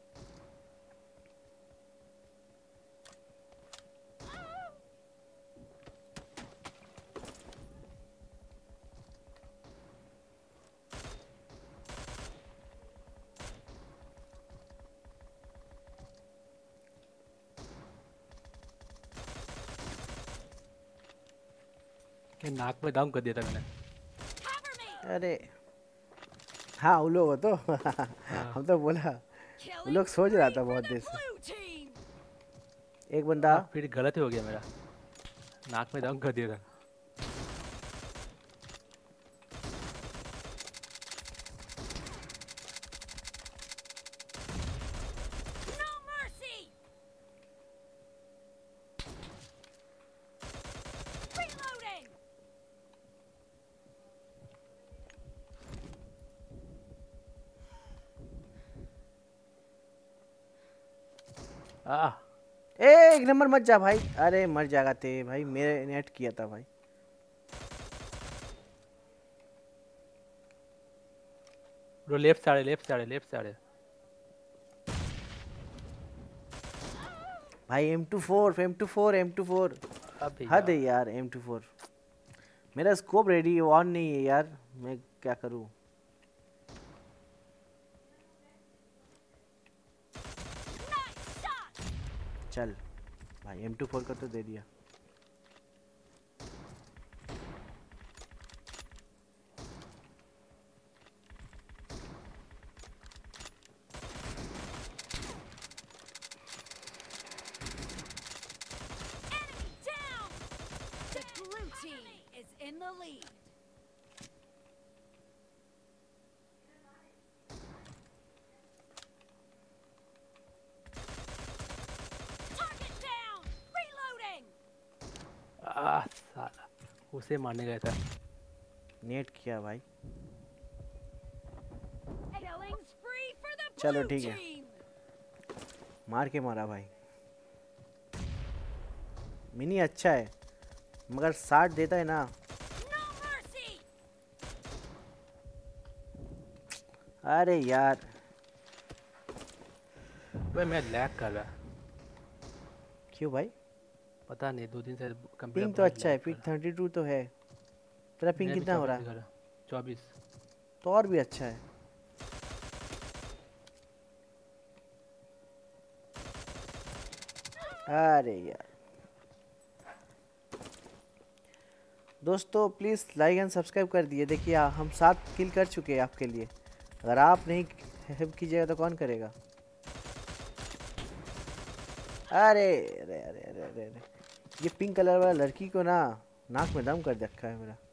क्या नाक में दम कर दिया था मैंने। Cover me. अरे हाँ वो लोग हो तो हाँ, हम तो बोला वो Killing लोग सोच रहा spree था for बहुत the देर से। blue team. एक बंदा फिर गलत ही हो गया मेरा, नाक में दम कर दिया था। No mercy. Reloading. आ एक नंबर मत जा भाई। अरे मर जाएगा थे भाई, मेरे नेट किया था भाई। ब्रो लेफ्ट से आ रहे, लेफ्ट से आ रहे, लेफ्ट से आ रहे। भाई M24 M24 M24 अबे हद है यार, यार। M24 मेरा स्कोप रेडी ऑन नहीं है यार, मैं क्या करूं। Nice shot. चल भाई M24 का तो दे दिया। Enemy down. The blue team is in the lead. Target down. Reloading. साला उसे मारने गया था। नेट किया भाई। Killing spree for the चलो blue ठीक है, team. मार के मारा भाई। मिनी अच्छा है मगर 60 देता है ना। No mercy. अरे यार भाई मैं लैग कर रहा, क्यों भाई? पता नहीं, 2 दिन से कंप्यूटर पिंग तो बहुत अच्छा है, लैग कर पिंग रहा। 32 तो है। तेरा पिंग मेरा भी कितना हो 24 रहा दिखा है? रहा, 24। तो और भी अच्छा है। अरे यार दोस्तों प्लीज़ लाइक एंड सब्सक्राइब कर दिए। देखिए हम 7 किल कर चुके हैं आपके लिए, अगर आप नहीं हेल्प कीजिएगा तो कौन करेगा। अरे अरे अरे अरे अरे अरे, ये पिंक कलर वाला लड़की को ना नाक में दम कर रखा है मेरा।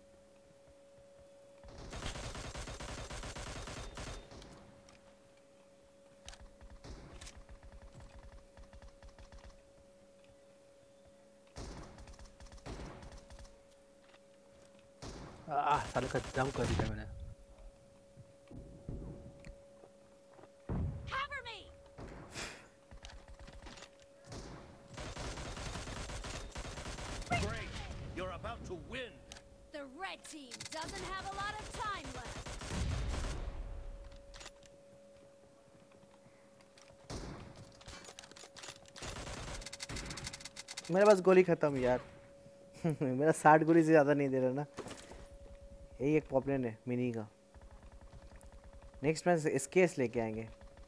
साले का दम कर दिया मैंने। Cover me. team doesn't have a lot of time left. मेरे पास गोली खत्म यार। मेरा 60 गोली से ज़्यादा नहीं दे रहा ना। यही एक प्रॉब्लम है मिनी का। नेक्स्ट मैच स्केस लेके आएंगे।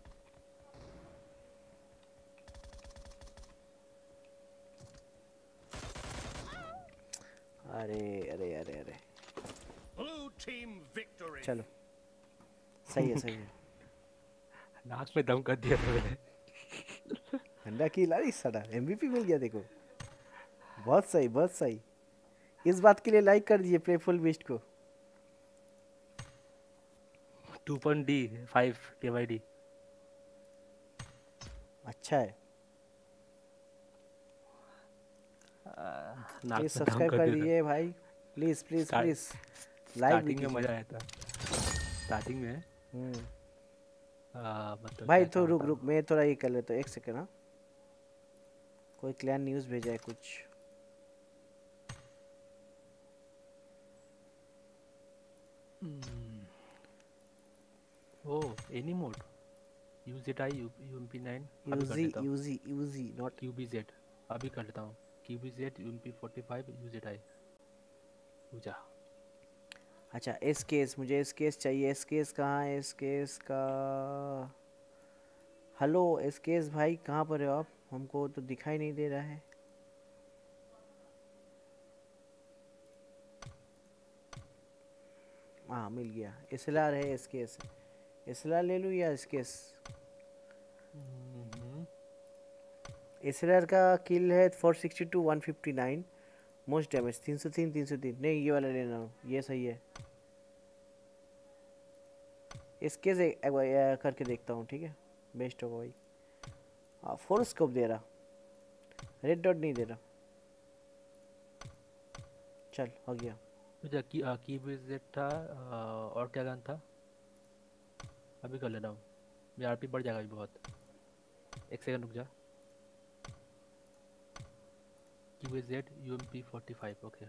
अरे अरे अरे अरे Blue team victory. चलो सही है सही है। नाक में दम कर दिया था मैंने। ठंडा की लारी साड़ा एमवीपी मिल गया देखो। बहुत सही बहुत सही। इस बात के लिए लाइक कर दीजिए प्लेफुल बीस्ट को। 2.D5 KYD। अच्छा है। नाक प्लीज में दम सब्सक्राइब कर कर दिया था। दीजिए भाई। Please please start- please like भी स्टार्टिंग में कीजिए। मजा आया था। स्टार्टिंग में हम्म। मतलब भाई क्या तो था रुक बताओ। रुक मैं थोड़ा ये कर लेता हूँ एक सेकंड। हाँ कोई क्लैन न्यूज़ भेजा है कुछ। ओ एनी मोड UZI UMP9 अभी कर यूजी लेता हूँ। UG UG not. QBZ अभी कर लेता हूँ। QBZ UMP45 UZI पूजा। अच्छा एस केस मुझे एस केस चाहिए। एस केस कहाँ है? एस केस का हेलो एस केस भाई कहाँ पर हो आप? हमको तो दिखाई नहीं दे रहा है। हाँ मिल गया। एसएलआर है एस केस। एसएलआर ले लूँ या एस केस? एसएलआर का किल है 462 159। Most damage 303 303। नहीं ये वाला लेना हूँ ये सही है। इसके से एक बार करके देखता हूँ ठीक है। बेस्ट होगा भाई। हाँ 4 स्कोप दे रहा। रेड डॉट नहीं दे रहा। चल हो गया। पूजा QBZ था और क्या गन था अभी कर लेना हूँ। मेरा RP बढ़ जाएगा अभी बहुत। एक सेकंड रुक जा। QBZ UMP45 okay.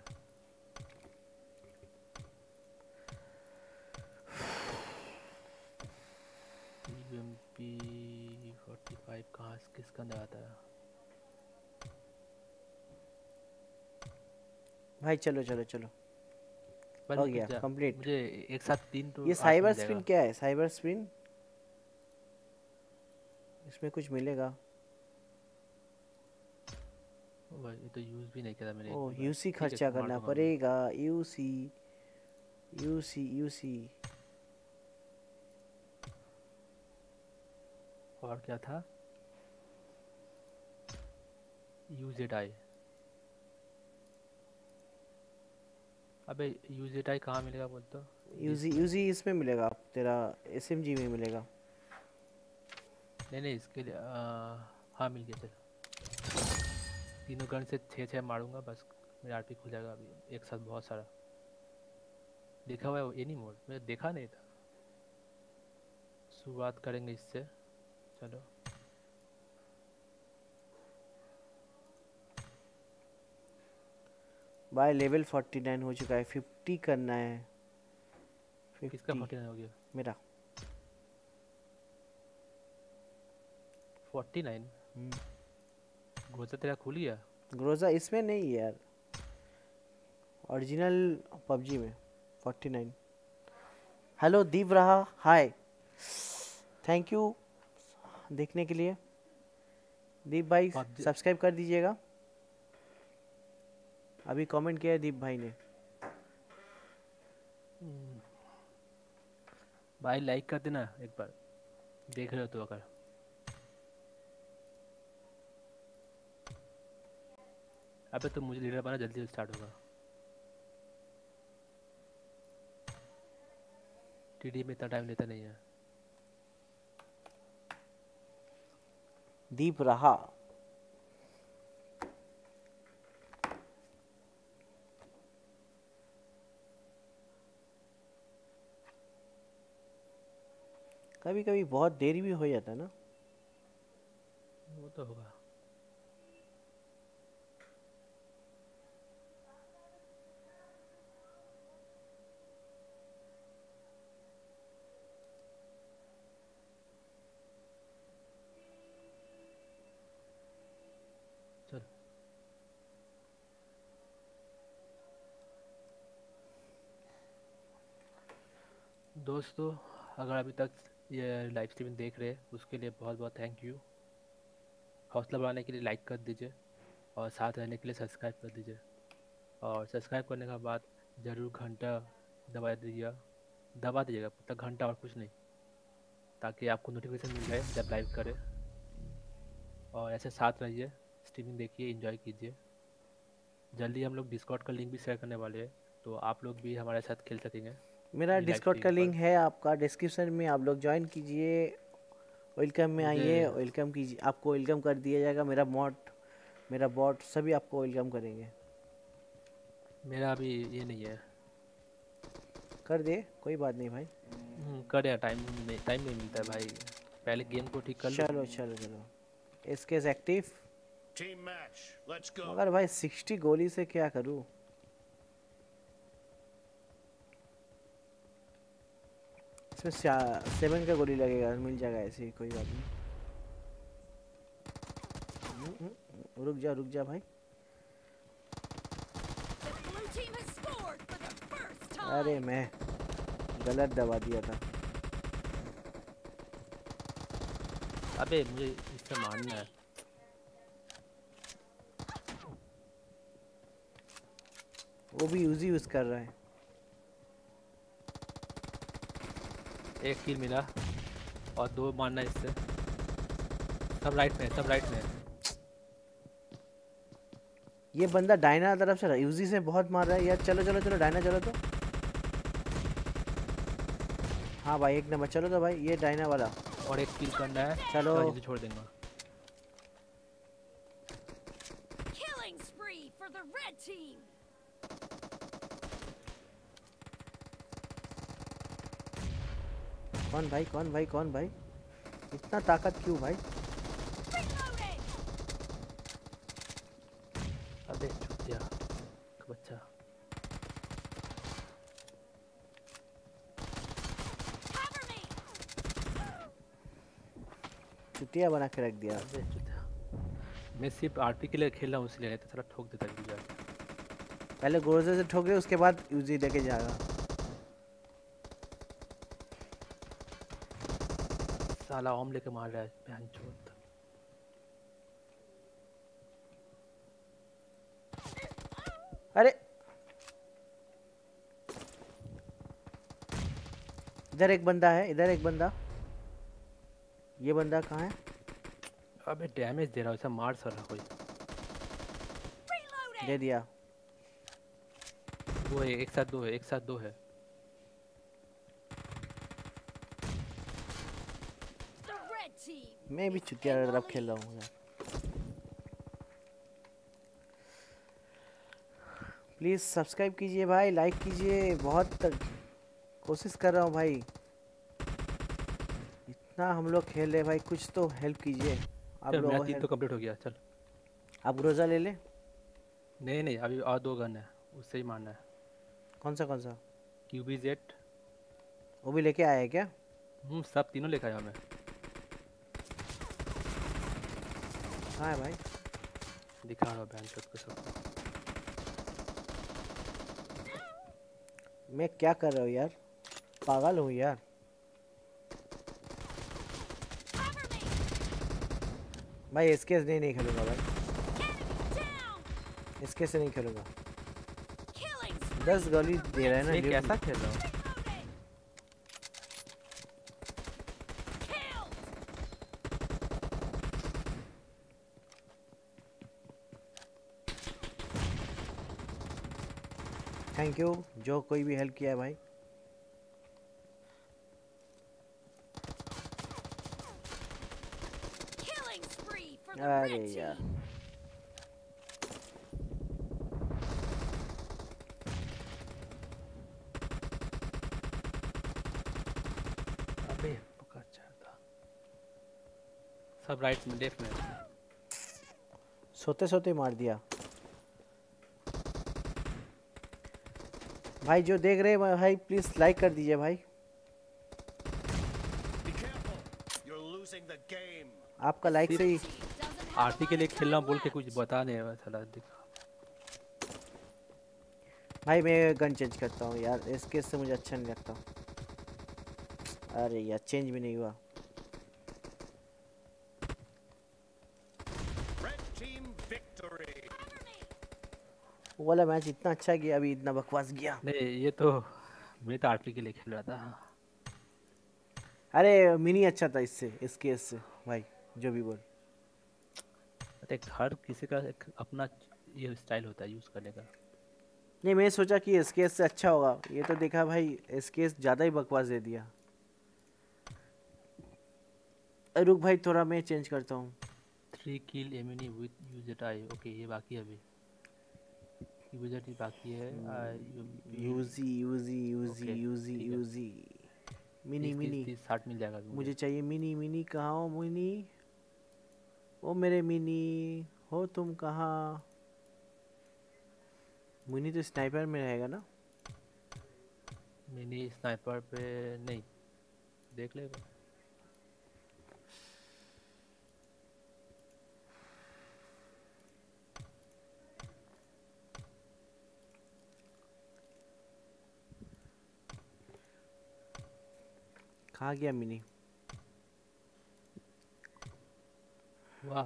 UMP45 कहाँ किसका अंदर आता है? भाई चलो चलो चलो पर हो रुक गया जा, कंप्लीट। मुझे एक साथ 3 तो ये आठ साइबर मिल स्पिन जाएगा। क्या है? साइबर स्पिन इसमें कुछ मिलेगा? भाई ये तो यूज भी नहीं किया मैंने। ओ एक भी बार। यूसी ठीक है, खर्चा इसको मार करना दूंगा मैं। पड़ेगा। UC UC UC. और क्या था? UZI। अबे UZI कहाँ मिलेगा बोल तो? यूजी यूजी इसमें मिलेगा तेरा एसएमजी में मिलेगा। नहीं इसके लिए हाँ मिल गया। चल तीनों गन से 6 मारूंगा बस। मेरा RP खुल जाएगा अभी एक साथ बहुत सारा। देखा हुआ है एनी मोड मैंने देखा नहीं था। शुरुआत करेंगे इससे। चलो भाई लेवल 49 हो चुका है। 50 करना है। किसका 50 49 हो गया? मेरा। 49 घोसा तेरा खुल गया? ग्रोजा इसमें नहीं है यार। ओरिजिनल पबजी में 49। हेलो दीप रहा हाय। थैंक यू देखने के लिए। दीप भाई PUBG सब्सक्राइब कर दीजिएगा। अभी कमेंट किया है दीप भाई ने। भाई लाइक कर देना एक बार देख रहे हो तो अगर। अबे तो मुझे लीडर बना जल्दी स्टार्ट होगा। TD में इतना टाइम लेता नहीं है। दीप रहा कभी कभी बहुत देरी भी हो जाता है ना। वो तो होगा। दोस्तों, अगर अभी तक ये लाइव स्ट्रीमिंग देख रहे हैं उसके लिए बहुत बहुत थैंक यू। हौसला बढ़ाने के लिए लाइक कर दीजिए और साथ रहने के लिए सब्सक्राइब कर दीजिए। और सब्सक्राइब करने के बाद ज़रूर घंटा दबा दीजिएगा, तब घंटा और कुछ नहीं, ताकि आपको नोटिफिकेशन मिल जाए जब लाइव करें। और ऐसे साथ रहिए, स्ट्रीमिंग देखिए, एंजॉय कीजिए। जल्दी हम लोग डिस्कॉर्ड का लिंक भी शेयर करने वाले हैं, तो आप लोग भी हमारे साथ खेल सकेंगे मेरा ये लाइव डिस्कॉर्ड का स्ट्रीम लिंक पर। है आपका डिस्क्रिप्शन में, आप लोग ज्वाइन कीजिए। वेलकम में आइए, मुझे वेलकम कीजिए, आपको वेलकम कर दिया जाएगा। मेरा बॉट सभी आपको वेलकम करेंगे। मेरा अभी ये नहीं है। कर दे, कोई बात नहीं भाई। कर यार, टाइम नहीं मिलता है भाई। पहले गेम को ठीक कर लो। चलो चलो चलो, इसके active. Team match. Let's go. मगर भाई 60 गोली से क्या करूं? इसमें 7 का गोली लगेगा, मिल जाएगा ऐसे ही, कोई बात नहीं। रुक जा भाई। The blue team has scored for the first अरे time. मैं गलत दबा दिया था। अबे मुझे इससे मारना है। वो भी यूज कर रहा है। एक किल मिला और 2 मारना है इससे। सब राइट में है, सब राइट में है। ये बंदा डायना तरफ से यूजी से बहुत मार रहा है यार। चलो चलो चलो डायना चलो तो। हाँ भाई, एक नंबर। चलो तो भाई, ये डायना वाला। और एक किल करना है, चलो। जल्दी छोड़ देंगे। Killing spree for the red team. कौन भाई? इतना ताकत क्यों भाई? Reloading. अबे चुतिया बच्चा। Cover me. चुतिया बना के रख दिया। अबे चुतिया। मैं सिर्फ आरपी के लिए खेल रहा हूँ, इसलिए नहीं तो साला ठोक देता है। पहले गोरजे से ठोके, उसके बाद यूजी लेके जाएगा। साला ओम लेके मार रहा है बहनचोद। अरे इधर एक बंदा है, इधर एक बंदा। ये बंदा कहाँ है? अबे डैमेज दे रहा है, ऐसा मार साला कोई। Reloading. दे दिया। दो है, एक साथ दो है। The red team. मैं भी चुतिया की तरफ खेल रहा हूँ यार। प्लीज़ सब्सक्राइब कीजिए भाई, लाइक कीजिए। बहुत कोशिश कर रहा हूँ भाई। इतना हम लोग खेल रहे भाई, कुछ तो हेल्प कीजिए आप चल लोग। मेरा 3 तो कंप्लीट हो गया। चल आप ग्रोजा ले ले। नहीं अभी और 2 गन है, उससे ही मारना है। कौन सा? QBZ। वो भी लेके आया है क्या? सब तीनों लेकर आया मैं। हाँ है भाई। दिखा रहा हूँ बहनचोद को सब। मैं क्या कर रहा हूँ यार, पागल हूँ यार। Cover me. भाई इसके से नहीं खेलूंगा भाई, Enemy down. इसके से नहीं खेलूंगा। Killing spree. 10 गोली दे रहा है ना ये ल्यूक। कैसा खेल रहा हूँ? Reloading. Killed. थैंक यू जो कोई भी हेल्प किया है भाई। Killing spree for the अरे red यार, team. अबे पकड़ था। सब राइट में, लेफ्ट में। सोते सोते मार दिया भाई। जो देख रहे हैं भाई प्लीज लाइक कर दीजिए भाई। Be careful. You're losing the game. आपका लाइक से ही। Team doesn't have Aarti a के लिए lot of खेलना time बोल के left. कुछ बता नहीं रहा साला। दिखा भाई मैं गन चेंज करता हूँ यार, इसके से मुझे अच्छा नहीं लगता। अरे यार चेंज भी नहीं हुआ। Red team victory. वो वाला मैच इतना अच्छा गया, अभी इतना बकवास गया। नहीं ये तो मैं तो आरपी के लिए खेल रहा था। अरे मिनी अच्छा था इससे, इसके इससे भाई, जो भी बोल। देख हर किसी का एक अपना ये स्टाइल होता है यूज करने का। नहीं मैं सोचा कि एसकेएस से अच्छा होगा, ये तो देखा भाई एसकेएस ज़्यादा ही बकवास दे दिया। रुक भाई थोड़ा मैं चेंज करता हूँ। 3 किल एमिनी विद यूजेटाई। ओके ये बाकी है अभी, यूजेटी बाकी है। UG UG UG Okay, UG ठीक है। यूजी मिनी 30 मिनी 30 60 मिल जाएगा अभी मुझे चाहिए मिनी। मिनी कहाँ हो मिनी? ओ मेरे मिनी हो तुम कहाँ? मिनी तो स्नाइपर में रहेगा ना? मिनी स्नाइपर पे नहीं, देख लेगा। कहाँ गया मिनी? वाह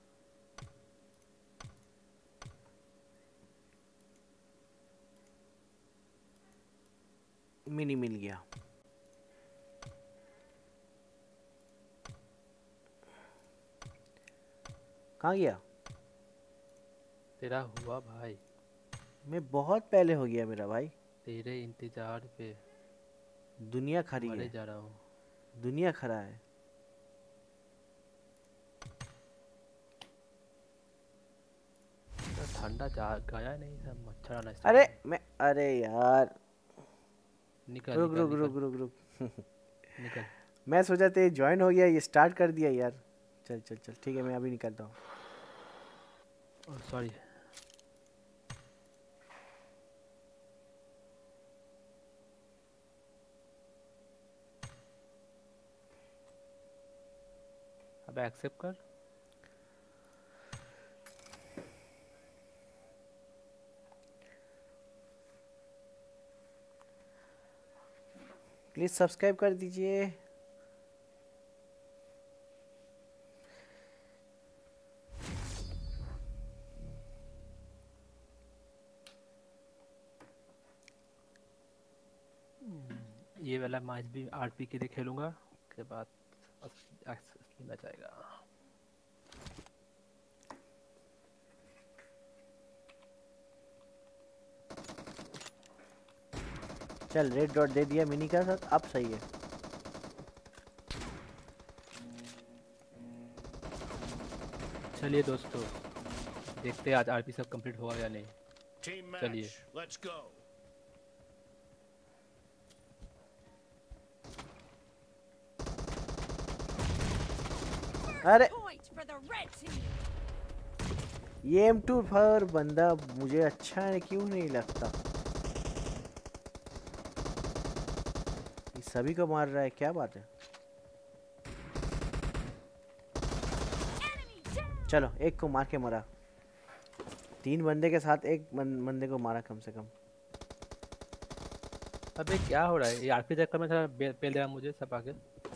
मिनी मिल गया। कहाँ गया? तेरा हुआ भाई, मैं बहुत पहले हो गया मेरा भाई। तेरे इंतजार पे दुनिया खरी मरे है, जा रहा हूँ। दुनिया खरा है। तो ठंडा जा गया नहीं, सब मच्छर आना start अरे हो मैं, अरे यार गया। निकल रुक निकल रुक निकल रुक रुक रुक निकल। मैं सोचा ते ज्वाइन हो गया, ये स्टार्ट कर दिया यार। चल चल चल ठीक है, मैं अभी निकलता हूँ। सॉरी। अब एक्सेप्ट कर। प्लीज सब्सक्राइब कर दीजिए। ये वाला मैच भी आरपी के लिए खेलूंगा, उसके बाद असली मैच आएगा। चल रेड डॉट दे दिया मिनी का साथ, अब सही है। चलिए दोस्तों, देखते हैं आज आरपी सब कंप्लीट होगा या नहीं। Team चलिए। match. Let's go. अरे Point for the red team. ये M2 पर बंदा मुझे अच्छा है क्यों नहीं लगता? ये सभी को मार रहा है, क्या बात है? Enemy down. चलो एक को मार के मरा, 3 बंदे के साथ एक बंदे को मारा कम से कम। अबे क्या हो रहा है, ये आरपी चक्कर में सारा पेल दिया मुझे सब आगे।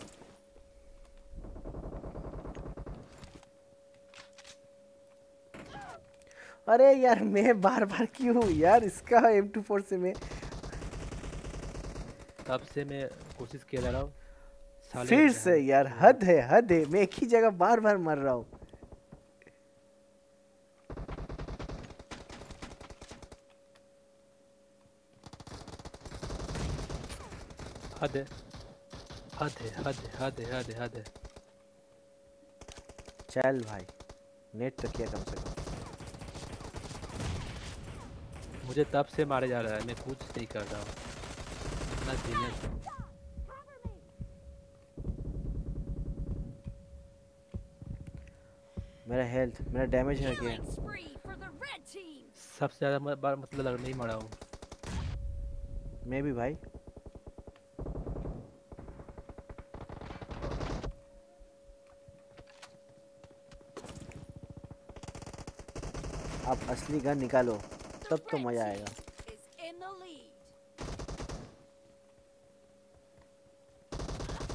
अरे यार मैं बार बार क्यों यार, इसका M24 से मैं तब से मैं कोशिश किया जा रहा हूँ साले फिर जहाँ- से यार, हद है हद है, मैं एक ही जगह बार बार मर रहा हूँ। हद है हद है हद है हद है हद है हद है। चल भाई नेट तो किया कम से कम। मुझे तब से मारे जा रहा है, मैं कुछ नहीं कर रहा हूँ। इतना जीनियस हूँ। मेरा हेल्थ, मेरा डैमेज है क्या? Killing spree for the red team. सबसे ज्यादा बार मतलब लग नहीं मरा हूँ। मैं भी भाई। अब असली गन निकालो, The तब तो red मजा team आएगा। is in the lead.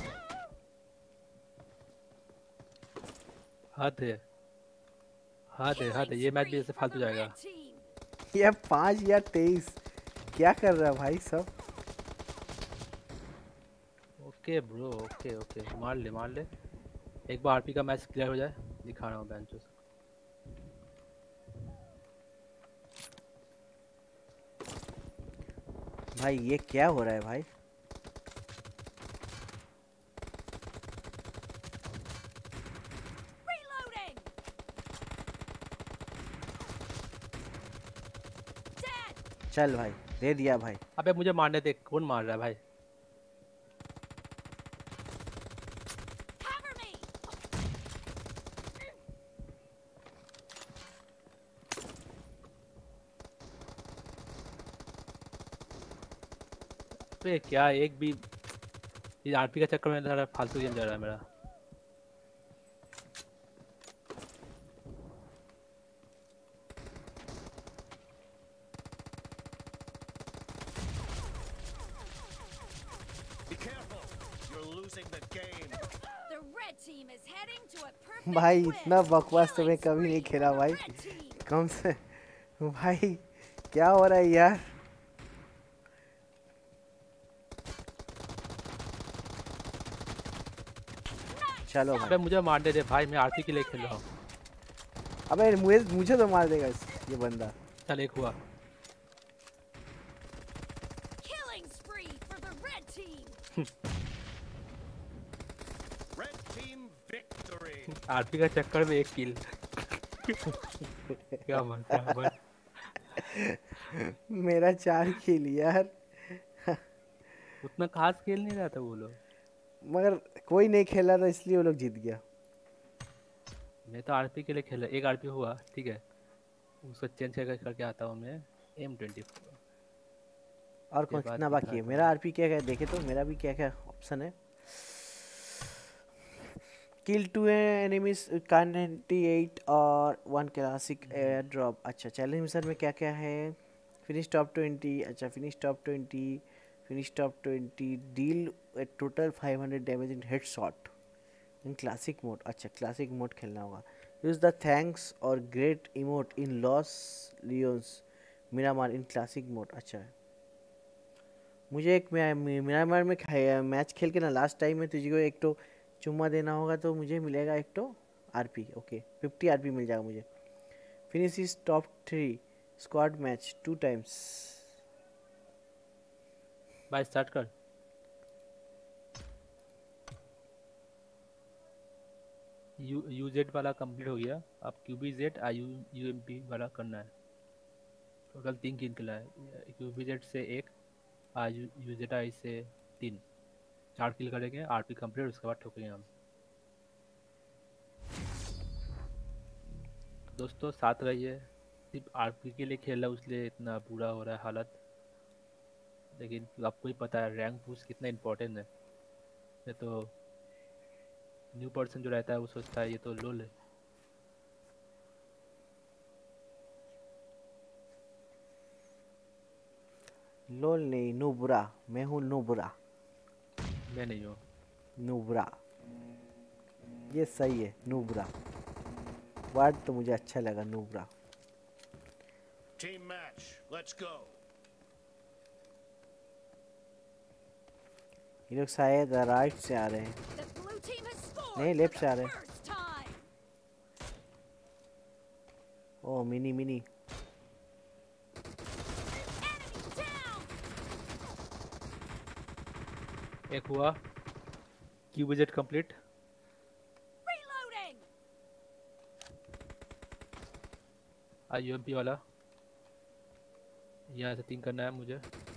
हद है, हद है, हद है। ये मैच भी ऐसे फालतू जाएगा। ये 5 या 23 क्या कर रहा है भाई सब? ओके ब्रो, ओके ओके, मार ले मार ले। एक बार आरपी का मैच क्लियर हो जाए, दिखा रहा हूँ बेंचो से। भाई ये क्या हो रहा है भाई? Reloading. Dead. चल भाई, दे दिया भाई। अबे मुझे मारने दे, कौन मार रहा है भाई? Cover me. अबे क्या एक भी ये आरपी का चक्कर में सारा फालतू गेम जा रहा है मेरा। Be careful. You're losing the game. The red team is heading to a perfect भाई win. इतना बकवास तो मैं Killing कभी नहीं spree खेला for the भाई। red team. कम से भाई क्या हो रहा है यार? चलो अबे भाई। मुझे मारने दे भाई, मैं आरपी के लिए खेल रहा हूँ। अबे मुझे तो मार देगा ये बंदा। चल एक हुआ। Killing spree for the red team. Red team victory. RP का चक्कर में एक किल। क्या मन क्या मन। मेरा 4 किल यार। उतना खास खेल नहीं रहा था वो लोग। मगर कोई नहीं खेला था इसलिए वो लोग जीत गया। मैं तो आरपी के लिए खेला, एक आरपी हुआ ठीक है, उसको चेंज करके आता हूँ मैं M24। और के बाद कितना बाकी है? दिखा मेरा आरपी क्या क्या देखे तो मेरा भी क्या क्या ऑप्शन है। किल 2 एनिमीज कान 98 और 1 क्लासिक एयर ड्रॉप। अच्छा चैलेंज मिशन में क्या क्या है? Finish top 20। अच्छा finish top 20, finish top 20, deal total 500 damage in headshot in classic mode. अच्छा क्लासिक मोड खेलना होगा। यूज द थैंक्स और great emote in Los Leones Miramar in classic mode. अच्छा मुझे एक मिरामार में मैच खेल के ना लास्ट टाइम में तुझको एक तो चुम्मा देना होगा तो मुझे मिलेगा एक तो आरपी। ओके 50 आरपी मिल जाएगा मुझे। Finish is top 3 squad match 2 times. भाई स्टार्ट कर। यूजेड वाला कंप्लीट हो गया, अब क्यूबीजेड यूएमपी वाला करना है। टोटल 3 किल किला है, क्यूबीजेड से 1, यूजेड से 3, 4 किल करेंगे। आरपी कंप्लीट, उसके बाद ठोकेंगे हम। दोस्तों साथ रहिए, सिर्फ आरपी के लिए खेल रहा हूँ इसलिए इतना बुरा हो रहा है हालत, लेकिन आपको ही पता है रैंक पुश कितना इम्पोर्टेंट है। ये तो न्यू पर्सन जो रहता है वो सोचता है ये तो लोल है। लोल नहीं नुब्रा, मैं हूँ नुब्रा। मैं नहीं हूँ नुब्रा, ये सही है नुब्रा। वर्ड तो मुझे अच्छा लगा Nubra. Team match. Let's go. ये लोग शायद राइट से आ रहे हैं। The blue team has scored नहीं, for left से आ the रहे हैं। first time. ओ मिनी मिनी। Enemy down. एक हुआ, क्यूबीजेड कंप्लीट। Reloading. यूएमपी वाला यहाँ से 3 करना है मुझे।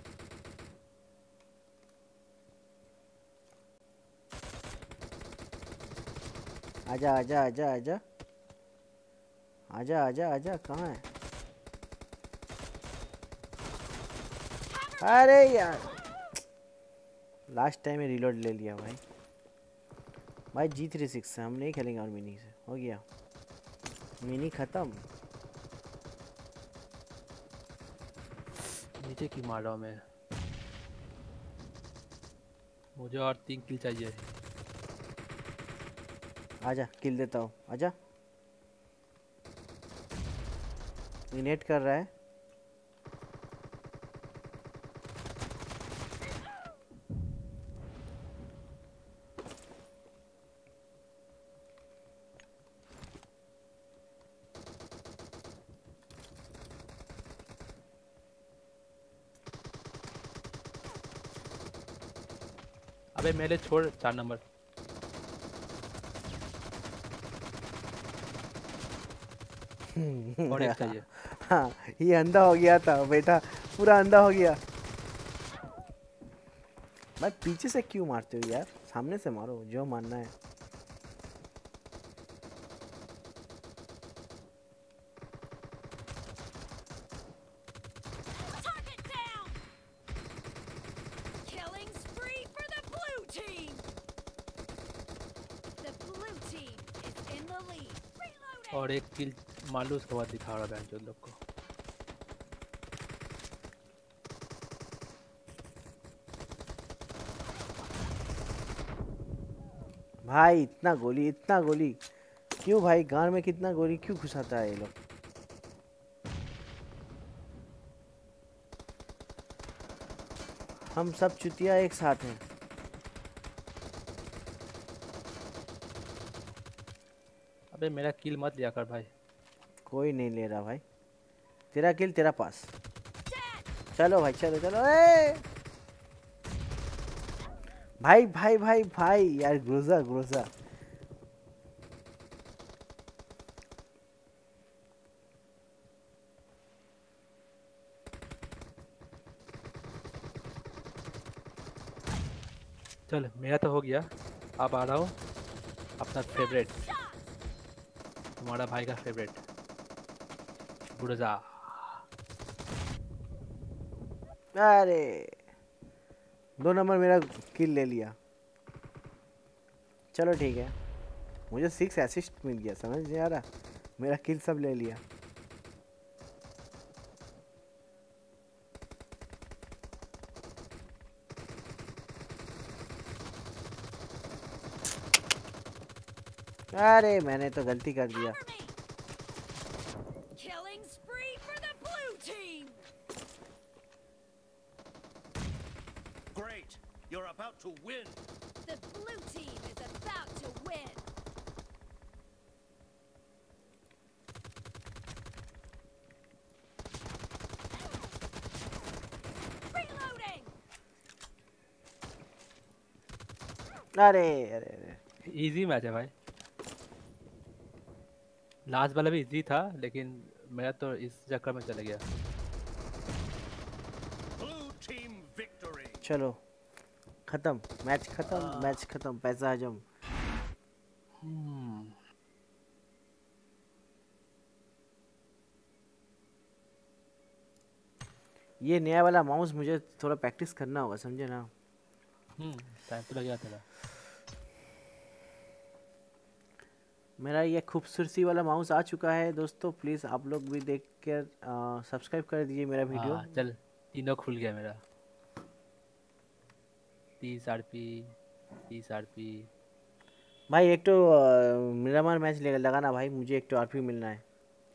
आजा आजा आजा आजा आजा आजा आजा, कहाँ है? अरे यार लास्ट टाइम में रिलोड ले लिया भाई। भाई G36 से हम नहीं खेलेंगे और मिनी से हो गया, मिनी खत्म। नीचे क्यों मार रहा हूँ मैं? मुझे और 3 किल चाहिए। आजा किल देता हूँ, आजा इनेट कर रहा है। अबे मेरे छोड़ 4 नंबर। और एक चाहिए। हाँ, ये अंधा हो गया था बेटा, पूरा अंधा हो गया। भाई पीछे से क्यों मारते हो यार, सामने से मारो जो मारना है। Target down! Killing spree for the blue team! The blue team is in the lead. Reloading! और एक किल मार लो, उसके बाद दिखा रहा है जो लोग को। भाई इतना गोली क्यों भाई, गान में कितना गोली क्यों घुसाता है ये लोग। हम सब चुतिया एक साथ हैं। अबे मेरा किल मत लिया कर भाई। कोई नहीं ले रहा भाई, तेरा किल तेरा पास। चलो भाई चलो चलो। ए! भाई भाई भाई भाई यार, ग्रोजा ग्रोजा। चल मेरा तो हो गया, अब आ रहा हूँ अपना फेवरेट, तुम्हारा भाई का फेवरेट गुरजा। अरे 2 नंबर मेरा किल ले लिया। चलो ठीक है, मुझे 6 असिस्ट मिल गया, समझ नहीं आ रहा, मेरा किल सब ले लिया। अरे मैंने तो गलती कर दिया। Cover me! Killing spree for the blue team! Great. You're about to win. The blue team is about to win. Reloading! अरे अरे अरे इजी मैच है भाई, लास्ट वाला भी इजी था लेकिन मेरा तो इस चक्कर में चला गया। Blue team victory. चलो खत्म, मैच खत्म, मैच खत्म, पैसा हजम। ये नया वाला माउस मुझे थोड़ा प्रैक्टिस करना होगा, समझे ना। टाइम तो लग गया तेरा। मेरा ये खूबसूरती वाला माउस आ चुका है दोस्तों, प्लीज़ आप लोग भी देख कर सब्सक्राइब कर दीजिए मेरा वीडियो। हाँ, चल तीनों खुल गया मेरा। 30 आरपी 30 आरपी। भाई एक तो मिरामार मैच लगाना भाई, मुझे एक तो आरपी मिलना है।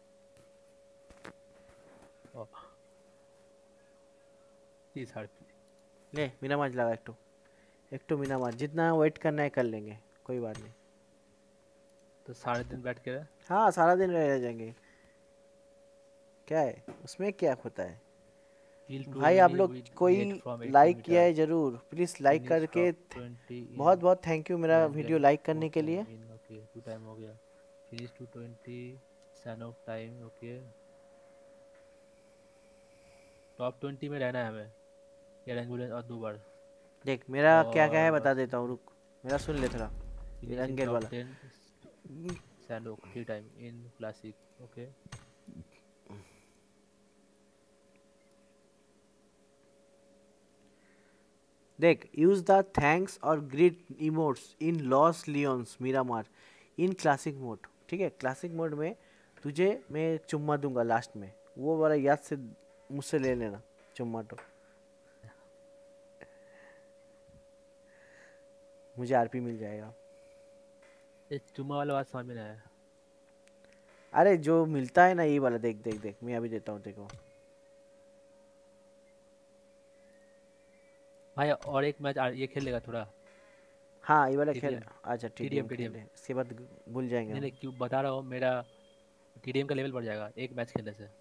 30 आरपी ले मिरामार लगा, एक तो मिरामार, जितना वेट करना है कर लेंगे, कोई बात नहीं। तो सारे दिन बैठ के हाँ सारा दिन रह जाएंगे, क्या है उसमें, क्या होता है। भाई आप लोग कोई लाइक किया है जरूर, प्लीज़ लाइक करके, बहुत बहुत थैंक यू मेरा वीडियो लाइक करने के लिए। ओके 2 टाइम हो गया, finish 220 son of time. Okay top 20 में रहना है हमें, एयर एम्बुलेंस और 2 बार। देख मेरा क्या क्या है और बता देता हूँ, रुक मेरा सुन ले थोड़ा, रंगेल वाला। Sanhok 3 time in classic. Okay देख, यूज द थैंक्स और greet emotes in Los Leones Miramar in classic mode. ठीक है, क्लासिक मोड में तुझे मैं एक चुम्मा दूंगा लास्ट में, वो वाला याद से मुझसे ले लेना चुम्मा, तो मुझे आरपी मिल जाएगा। ये चुम्मा वाला बात समझ में नहीं आया। अरे जो मिलता है ना ये वाला, देख देख देख, मैं अभी देता हूँ देखो। भाई और एक मैच ये खेल लेगा थोड़ा। हाँ ये वाला खेल। टीडीएम। अच्छा टीडीएम टीडीएम खेल टीडीएम। ले, इसके बाद भूल जाएंगे नहीं हम। नहीं, क्यों बता रहा हूँ, मेरा टीडीएम का लेवल बढ़ जाएगा एक मैच खेलने से।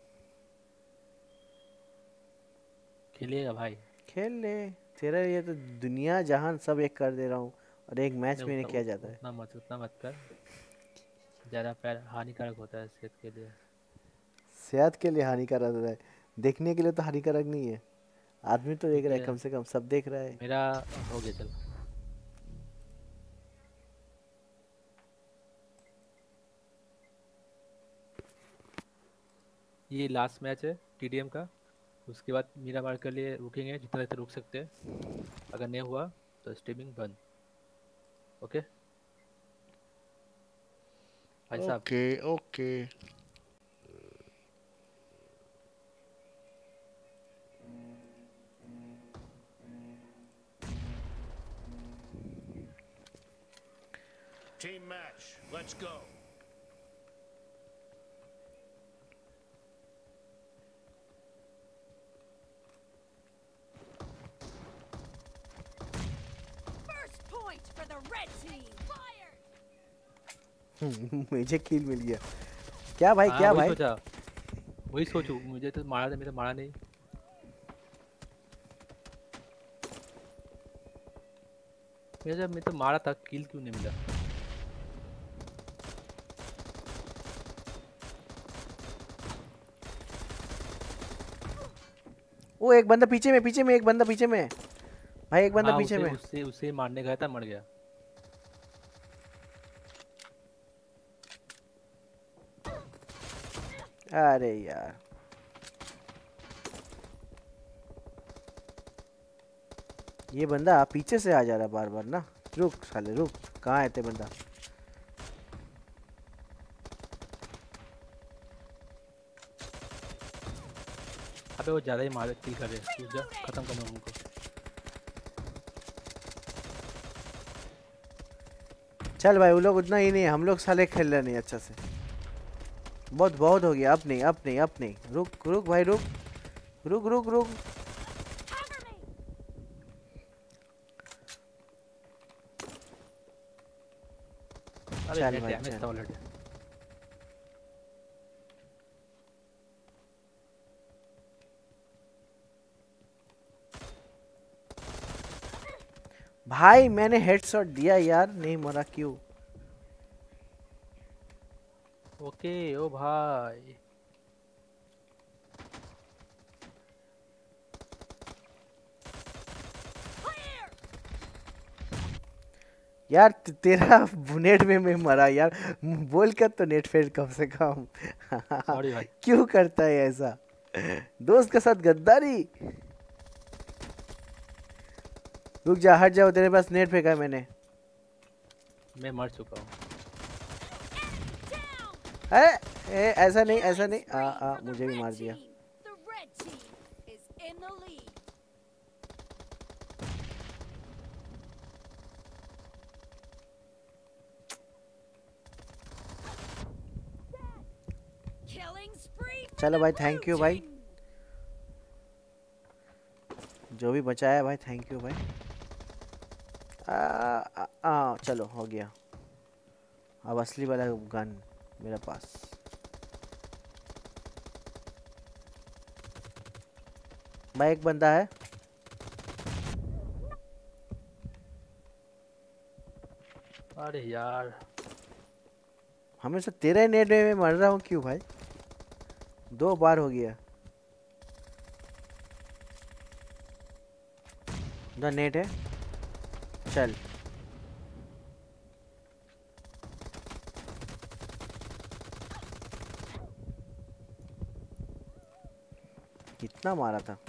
खेलिएगा भाई। खेल ले, तेरा ये तो दुनिया जहान सब एक कर दे रहा हूँ, और एक मैच नहीं में उतना क्या जाता है। उतना मत कर। ज़्यादा पैर हानिकारक होता है सेहत के लिए। सेहत के लिए हानिकारक होता है, देखने के लिए तो हानिकारक नहीं है। आदमी तो देख ठीक रहा है, है, कम से कम सब देख रहा है। मेरा हो गया चल। ये लास्ट मैच है टीडीएम का। उसके बाद मीरा मार के लिए रुकेंगे जितना देर रुक सकते हैं। अगर नहीं हुआ तो स्ट्रीमिंग बंद। ओके भाई साहब। Okay okay. Team match. Let's go. First point for the red team. Fire. मुझे किल मिल गया। क्या भाई, हाँ क्या वही भाई। सोचा, वही सोचू, मुझे तो मारा था, मैं तो मारा नहीं। मैं तो मारा था, किल क्यों नहीं मिला। वो एक बंदा पीछे में, पीछे में एक बंदा पीछे में। भाई एक बंदा हाँ पीछे उसे में। उसे उसे मारने गया था, मर गया। अरे यार, ये बंदा पीछे से आ जा रहा है बार बार ना। रुक साले रुक, कहाँ है ते बंदा। अबे वो ज़्यादा ही मार किल कर रहे हैं, जा खत्म करना उनको। चल भाई, वो लोग उतना ही नहीं है, हम लोग साले खेल रहे नहीं अच्छा से। बहुत बहुत हो गया, अब नहीं अब नहीं अब नहीं। रुक रुक भाई रुक, रुक रुक रुक। Cover me. अरे चल नेट भाई, डैमेज चल। था ऑलरेडी। भाई मैंने हेडशॉट दिया यार, नहीं मरा क्यों। ओके ओ भाई। Clear. यार तेरा नेट में मैं मरा यार। बोल कर तो नेट फेड कम से कम। सॉरी भाई। क्यों करता है ऐसा, दोस्त के साथ गद्दारी। रुक जा, हट जाओ, तेरे पास नेट फेंका है मैंने। मैं मर चुका हूँ। Down. ऐसा नहीं ऐसा Killing नहीं। spree for the मुझे भी red मार दिया। team. The red team is in the lead. Killing spree for चलो the भाई, blue थैंक यू भाई, team. जो भी बचाया भाई, थैंक यू भाई। चलो हो गया। अब असली वाला गन मेरे पास। भाई एक बंदा है। अरे यार हमेशा तेरे नेट में मैं मर रहा हूँ क्यों भाई, 2 बार हो गया। द नेट है, चल। कितना मारा था।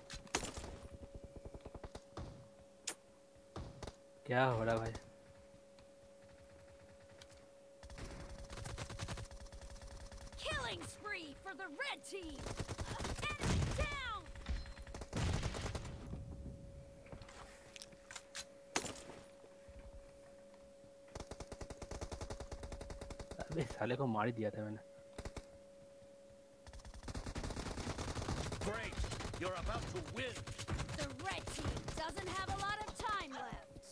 क्या हो रहा भाई। Killing spree for the red team. Enemy down. अबे साले को मार ही दिया था मैंने। You're about to win. The red team doesn't have a lot of time left.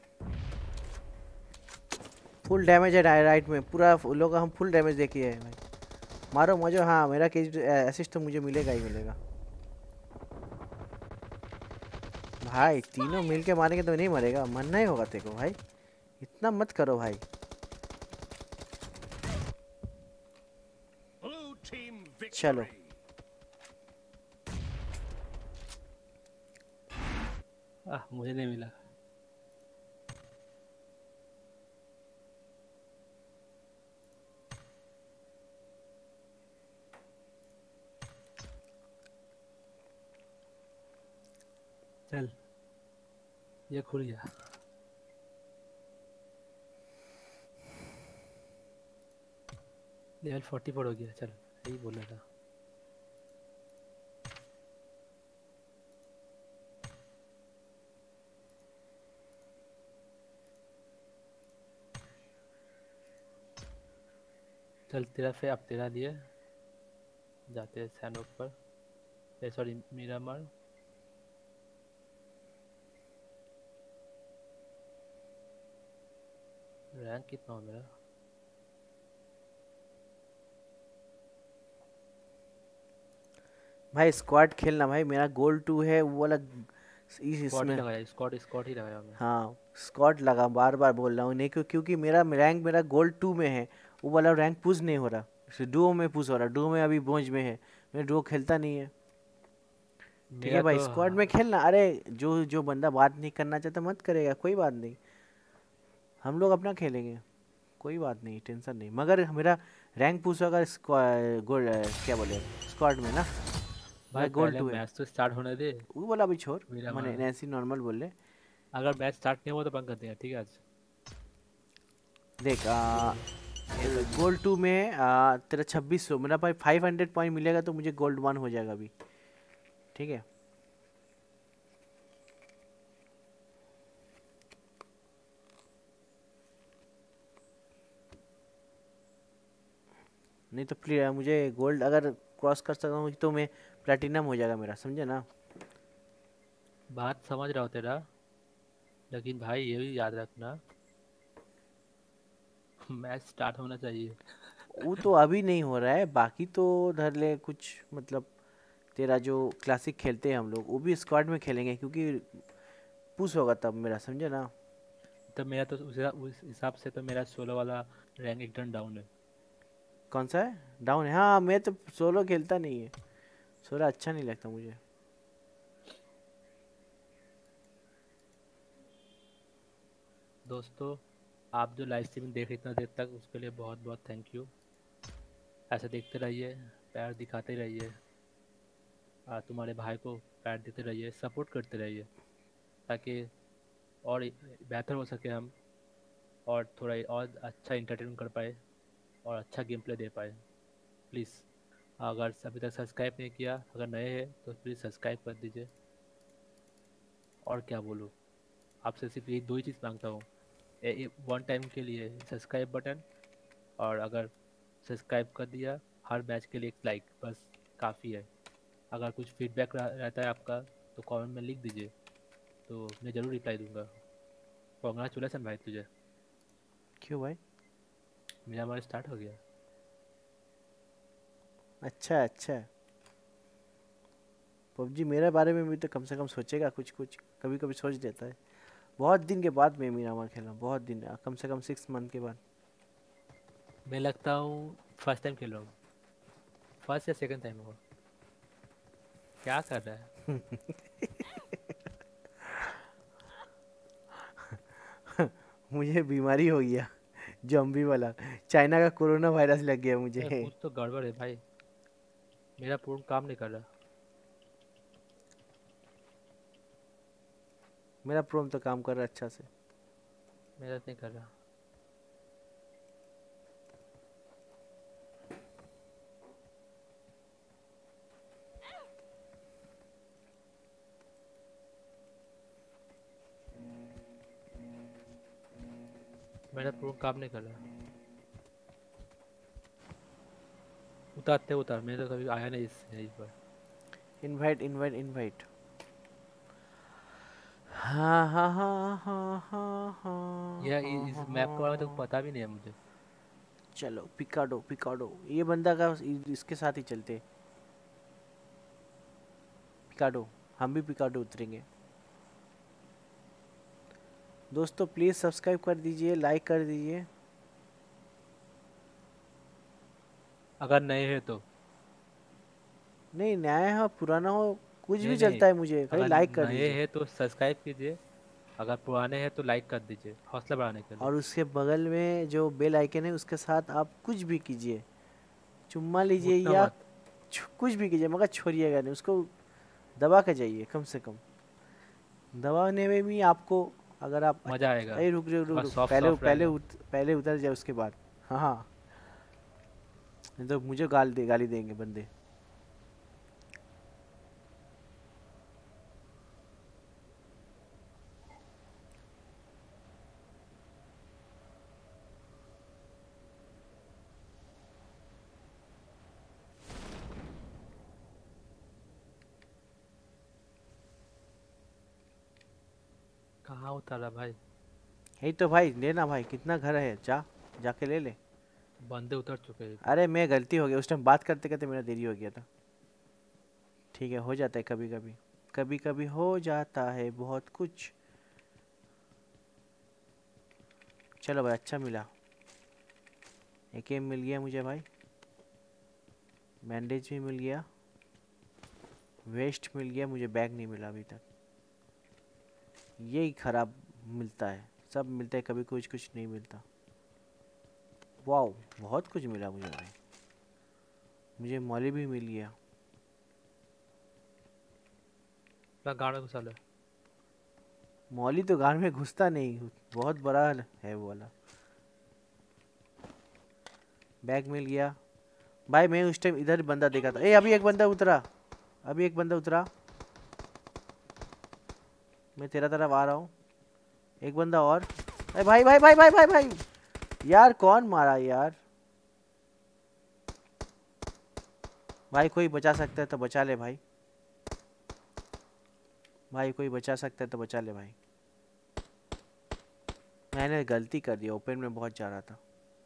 Full damage है राइट में, पूरा लोग हम फुल डैमेज देखिए है भाई। मारो मजो, हाँ मेरा असिस्ट तो मुझे मिलेगा ही मिलेगा भाई। तीनों मिलके मारेंगे तो नहीं मरेगा, मरना ही होगा तेरे को भाई, इतना मत करो भाई। Blue team चलो victory. मुझे नहीं मिला। चल ये खुल गया। लेवल 44 हो गया। चल यही बोला था। चल तेरा पे अब तेरा लिए जाते हैं सैनोक पर, सॉरी मिरामार। रैंक कितना हो मेरा? भाई स्क्वाड खेलना भाई, मेरा गोल 2 है वो वाला स्क्वाड ही इसमें। लगाया, स्क्वाड ही लगाया मैं। हाँ स्क्वाड लगा, बार बार बोल रहा हूँ नहीं क्योंकि मेरा रैंक मेरा गोल्ड 2 में है, वो वाला रैंक पुश नहीं हो रहा, डुओ में पुश हो रहा, डुओ में अभी ब्रोंज में है, मैं डुओ खेलता नहीं है। ठीक है मेरा भाई तो स्क्वाड में खेलना। अरे जो जो बंदा बात नहीं करना चाहता मत करेगा, कोई बात नहीं, हम लोग अपना खेलेंगे, कोई बात नहीं, टेंशन नहीं। मगर मेरा रैंक पुश होगा गोल्ड क्या बोले स्क्वाड में ना, भाई मैं गोल्ड पहले 2 है। मैच तो स्टार्ट होने दे। वो वाला भी छोड़, मैंने मिरामार ऐसी नॉर्मल बोल ले। अगर मैच स्टार्ट नहीं हुआ तो बंद कर देगा, ठीक है आज। देख ये तो गोल्ड 2 में तेरा 2600, मेरा भाई 500 पॉइंट मिलेगा तो मुझे गोल्ड 1 हो जाएगा अभी, ठीक है। नहीं तो मुझे गोल्ड अगर क्रॉस कर सकता हूँ तो मैं प्लेटिनम हो जाएगा मेरा, समझे ना। बात समझ रहा हूँ तेरा, लेकिन भाई ये भी याद रखना मैच स्टार्ट होना चाहिए। वो तो अभी नहीं हो रहा है, बाकी तो धर ले कुछ मतलब। तेरा जो क्लासिक खेलते हैं हम लोग वो भी स्क्वाड में खेलेंगे क्योंकि पुश होगा तब मेरा, समझे ना। तो मेरा तो उस हिसाब से तो मेरा 16 वाला रैंक एक टर्न डाउन है। कौन सा है डाउन है? हाँ मैं तो सोलो खेलता नहीं है, सोलो अच्छा नहीं लगता मुझे। दोस्तों आप जो लाइव स्ट्रीमिंग देख रहे इतना देर तक उसके लिए बहुत बहुत थैंक यू। ऐसे देखते रहिए, पैर दिखाते रहिए, तुम्हारे भाई को पैर देते रहिए, सपोर्ट करते रहिए, ताकि और बेहतर हो सके हम, और थोड़ा और अच्छा इंटरटेन कर पाए और अच्छा गेम प्ले दे पाए। प्लीज़ अगर अभी तक सब्सक्राइब नहीं किया, अगर नए हैं तो प्लीज़ सब्सक्राइब कर दीजिए। और क्या बोलूँ, आपसे सिर्फ यही दो ही चीज़ मांगता हूँ, वन टाइम के लिए सब्सक्राइब बटन, और अगर सब्सक्राइब कर दिया हर मैच के लिए एक लाइक, बस काफ़ी है। अगर कुछ फीडबैक रहता है आपका तो कमेंट में लिख दीजिए, तो मैं ज़रूर रिप्लाई दूंगा। कॉन्ग्रेचुलेसन भाई तुझे, क्यों भाई? मेरा हमारा स्टार्ट हो गया। अच्छा अच्छा, पबजी मेरे बारे में भी तो कम से कम सोचेगा, कुछ कुछ कभी कभी सोच देता है। बहुत दिन के बाद मैं मीरामार खेला, बहुत दिन, कम से कम 6 मंथ के बाद। मैं लगता हूँ फर्स्ट टाइम खेल रहा हूँ, फर्स्ट या सेकंड टाइम होगा। क्या कर रहा है? मुझे बीमारी हो गया, जॉम्बी वाला, चाइना का कोरोना वायरस लग गया मुझे। कुछ तो गड़बड़ है भाई, मेरा फोन काम नहीं कर रहा। मेरा प्रोम तो काम कर रहा है अच्छा से। मेरा नहीं कर रहा। मेरा प्रो काम नहीं कर रहा। उतार मेरे तो कभी आया नहीं इस यहीं पर। Invite invite invite. हाँ हाँ हाँ हाँ हाँ हाँ यह हाँ इस हाँ मैप के बारे में तो हाँ। पता भी नहीं है मुझे। चलो पिकाडो पिकाडो, ये बंदा का इसके साथ ही चलते। पिकाडो, हम भी पिकाडो उतरेंगे। दोस्तों प्लीज़ सब्सक्राइब कर दीजिए, लाइक कर दीजिए। अगर नए हैं तो। नहीं नया हो पुराना हो कुछ नहीं भी नहीं, चलता है, मुझे खाली अगर लाइक कर नए दीजिए। हैं तो सब्सक्राइब कीजिए, अगर पुराने हैं तो लाइक कर दीजिए हौसला बढ़ाने के लिए। और उसके बगल में जो बेल आइकन है उसके साथ आप कुछ भी कीजिए, चुम्मा लीजिए मुतना या मत। कुछ भी कीजिए, मगर छोड़िएगा नहीं उसको, दबा के जाइए कम से कम। दबाने में भी आपको, अगर आप मज़ा आएगा अरे रुक रुक रुक और रुक, सॉफ्ट पहले सॉफ्ट पहले रहेगा। पहले उतर जाए उसके बाद। हाँ हाँ, नहीं तो मुझे गाली देंगे बंदे। कहाँ उतारा भाई? यही तो भाई, लेना भाई, कितना घर है, जाके ले ले। बंदे उतर चुके हैं इधर। अरे मैं गलती हो गया, उस टाइम बात करते करते मेरा देरी हो गया था। ठीक है, हो जाता है कभी कभी, कभी कभी हो जाता है बहुत कुछ। चलो भाई, अच्छा मिला, एक एम मिल गया मुझे भाई, बैंडेज भी मिल गया, वेस्ट मिल गया, मुझे बैग नहीं मिला अभी तक। यही खराब मिलता है, सब मिलता है, कभी कुछ कुछ नहीं मिलता। वाओ, बहुत कुछ मिला मुझे भाई, मुझे मॉली भी मिल गया। पूरा गाड़ में घुसा ले। मॉली तो गान में घुसता नहीं, बहुत बड़ा है वो वाला। बैग मिल गया भाई। मैं उस टाइम इधर बंदा देखा था, ए अभी एक बंदा उतरा, अभी एक बंदा उतरा, मैं तेरा तरफ आ रहा हूँ। एक बंदा और, अरे भाई भाई भाई भाई भाई भाई, यार कौन मारा यार। भाई कोई बचा सकता है तो बचा ले भाई, भाई कोई बचा सकता है तो बचा ले भाई। मैंने गलती कर दिया, ओपन में बहुत जा रहा था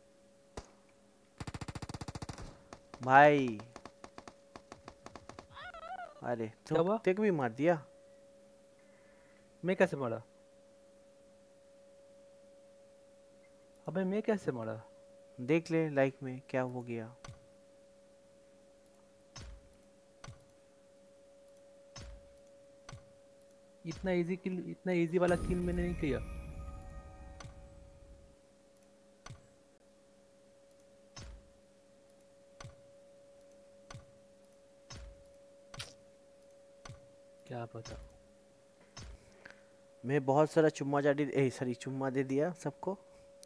भाई। अरे क्या तो हुआ? तेक भी मार दिया। मैं कैसे मरा? अबे मैं कैसे मरा? देख ले लाइक में क्या हो गया। इतना इजी वाला किल मैंने नहीं किया। क्या पता। मैं बहुत सारा चुम्मा दे दिया सबको।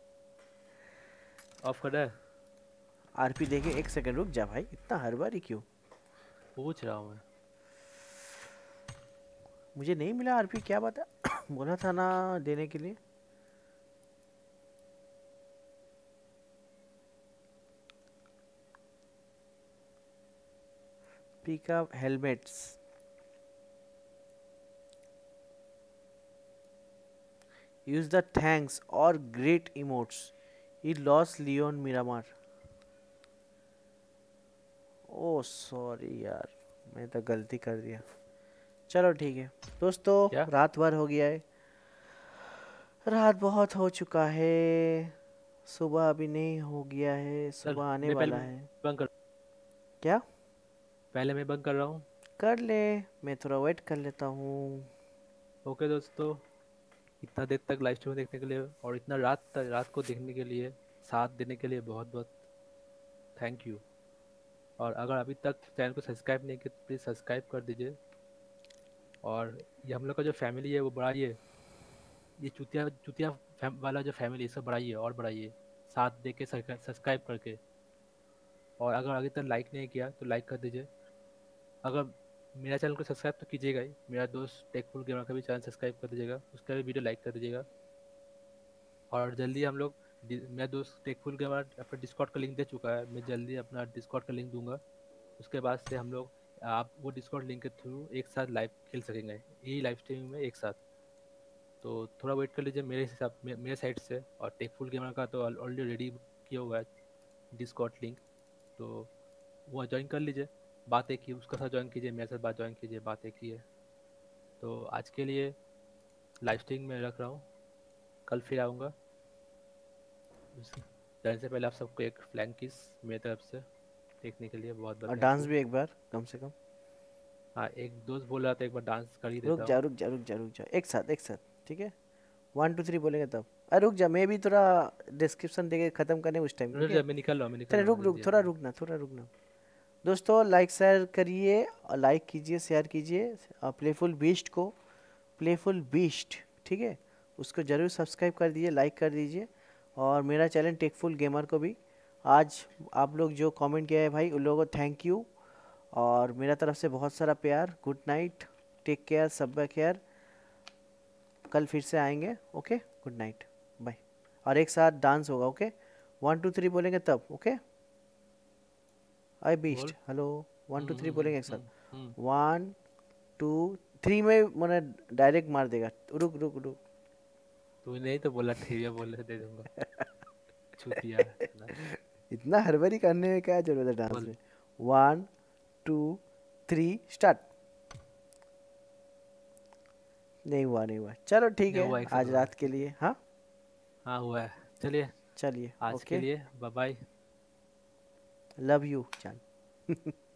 ऑफ कर है। आरपी देखे, एक सेकंड रुक जा भाई, इतना हर बार ही क्यों। पूछ रहा हूँ मैं। मुझे नहीं मिला आरपी, क्या बात है। बोला था ना देने के लिए। Pick up helmets, use the thanks और ग्रेट इमोट्स, ये लॉस लियोन मिरामार। ओ सॉरी यार, मैं तो गलती कर दिया। चलो ठीक है दोस्तों, क्या? रात भर हो गया है, रात बहुत हो चुका है, सुबह अभी नहीं हो गया है, चल सुबह आने मैं पहले वाला है। बंद कर। क्या? पहले मैं बंद कर रहा हूँ। कर ले, मैं थोड़ा वेट कर लेता हूँ। ओके दोस्तों, इतना देर तक लाइव स्ट्रीम देखने के लिए और इतना रात को देखने के लिए, साथ देने के लिए बहुत बहुत थैंक यू। और अगर अभी तक चैनल को सब्सक्राइब नहीं किया तो प्लीज़ सब्सक्राइब कर दीजिए। और ये हम लोग का जो फैमिली है वो बढ़ाइए, ये चुतिया चुतिया वाला जो फैमिली इसको बढ़ाइए और बढ़ाइए, साथ दे के सब्सक्राइब करके। और अगर अभी तक लाइक नहीं किया तो लाइक कर दीजिए। अगर मेरा चैनल को सब्सक्राइब तो कीजिएगा ही, मेरा दोस्त टेकफुल गेमर का भी चैनल सब्सक्राइब कर दीजिएगा, उसका भी वीडियो लाइक कर दीजिएगा। और जल्दी हम लोग मेरा दोस्त टेकफुल गेमर अपना डिस्कॉर्ड का लिंक दे चुका है, मैं जल्दी अपना डिस्कॉर्ड का लिंक दूंगा। उसके बाद से हम लोग आप वो डिस्कॉर्ड लिंक के थ्रू एक साथ लाइव खेल सकेंगे, यही लाइव स्ट्रीमिंग में एक साथ। तो थोड़ा वेट कर लीजिए मेरे हिसाब मेरे साइड से, और टेकफुल गेमर का तो ऑलरेडी रेडी किया हुआ है डिस्कॉर्ड लिंक, तो वो ज्वाइन कर लीजिए। बातें की उसका साथ ज्वाइन कीजिए, मेरे साथ बात ज्वाइन कीजिए, बातें किए। तो आज के लिए लाइव स्ट्रीमिंग में रख रहा हूँ, कल फिर आऊँगा। जाने से पहले आप सबको एक फ्लैंक किस मेरी तरफ से देखने के लिए बहुत बहुत और थैंक डांस यू। भी एक बार कम से कम। हाँ, एक दोस्त बोल रहा था एक बार डांस कर ही रुक देता जा हूँ। रुक जा रुक जा रुक जा, एक साथ एक साथ, ठीक है। 1 2 3 बोलेंगे तब। अरे रुक जा, मैं भी थोड़ा डिस्क्रिप्शन देके खत्म करने उस टाइम, ठीक है। मैं निकल रहा हूँ, मैं निकल चले रहा हूँ, रुक रुक, जल्दी थोड़ा आता हूँ। रुकना, थोड़ा रुकना। दोस्तों लाइक शेयर करिए, और लाइक कीजिए, शेयर कीजिए प्लेफुल बीस्ट को, प्लेफुल बीस्ट, ठीक है। उसको ज़रूर सब्सक्राइब कर दीजिए, लाइक कर दीजिए। और मेरा चैनल टेकफुल गेमर को भी आज आप लोग जो कमेंट किया है भाई, उन लोगों को थैंक यू। और मेरा तरफ से बहुत सारा प्यार। गुड नाइट, टेक केयर, सब केयर। कल फिर से आएंगे, ओके। Good night, bye. और एक साथ डांस होगा, ओके। 1 2 3 बोलेंगे तब, ओके। आई बीस्ट, बोल। हेलो। 1 2 3 हम्म बोलेंगे एक साथ। हम्म। 1 2 3 में मैंने डायरेक्ट मार देगा। रुक रुक रुक। तू नहीं तो बोला ठीक बोल रहे दे दूंगा। छुतिया है ना। इतना हड़बड़ी करने में क्या जरूरत है डांस बोल। में। 1 2 3 स्टार्ट। नहीं हुआ, नहीं हुआ, चलो ठीक नहीं है हुआ, एक साथ आज हुआ है, रात के ठीक है। लिए, हाँ। हाँ हुआ है, चलिए चलिए, आज के ओके। लिए बाय बाय। लव यू जान।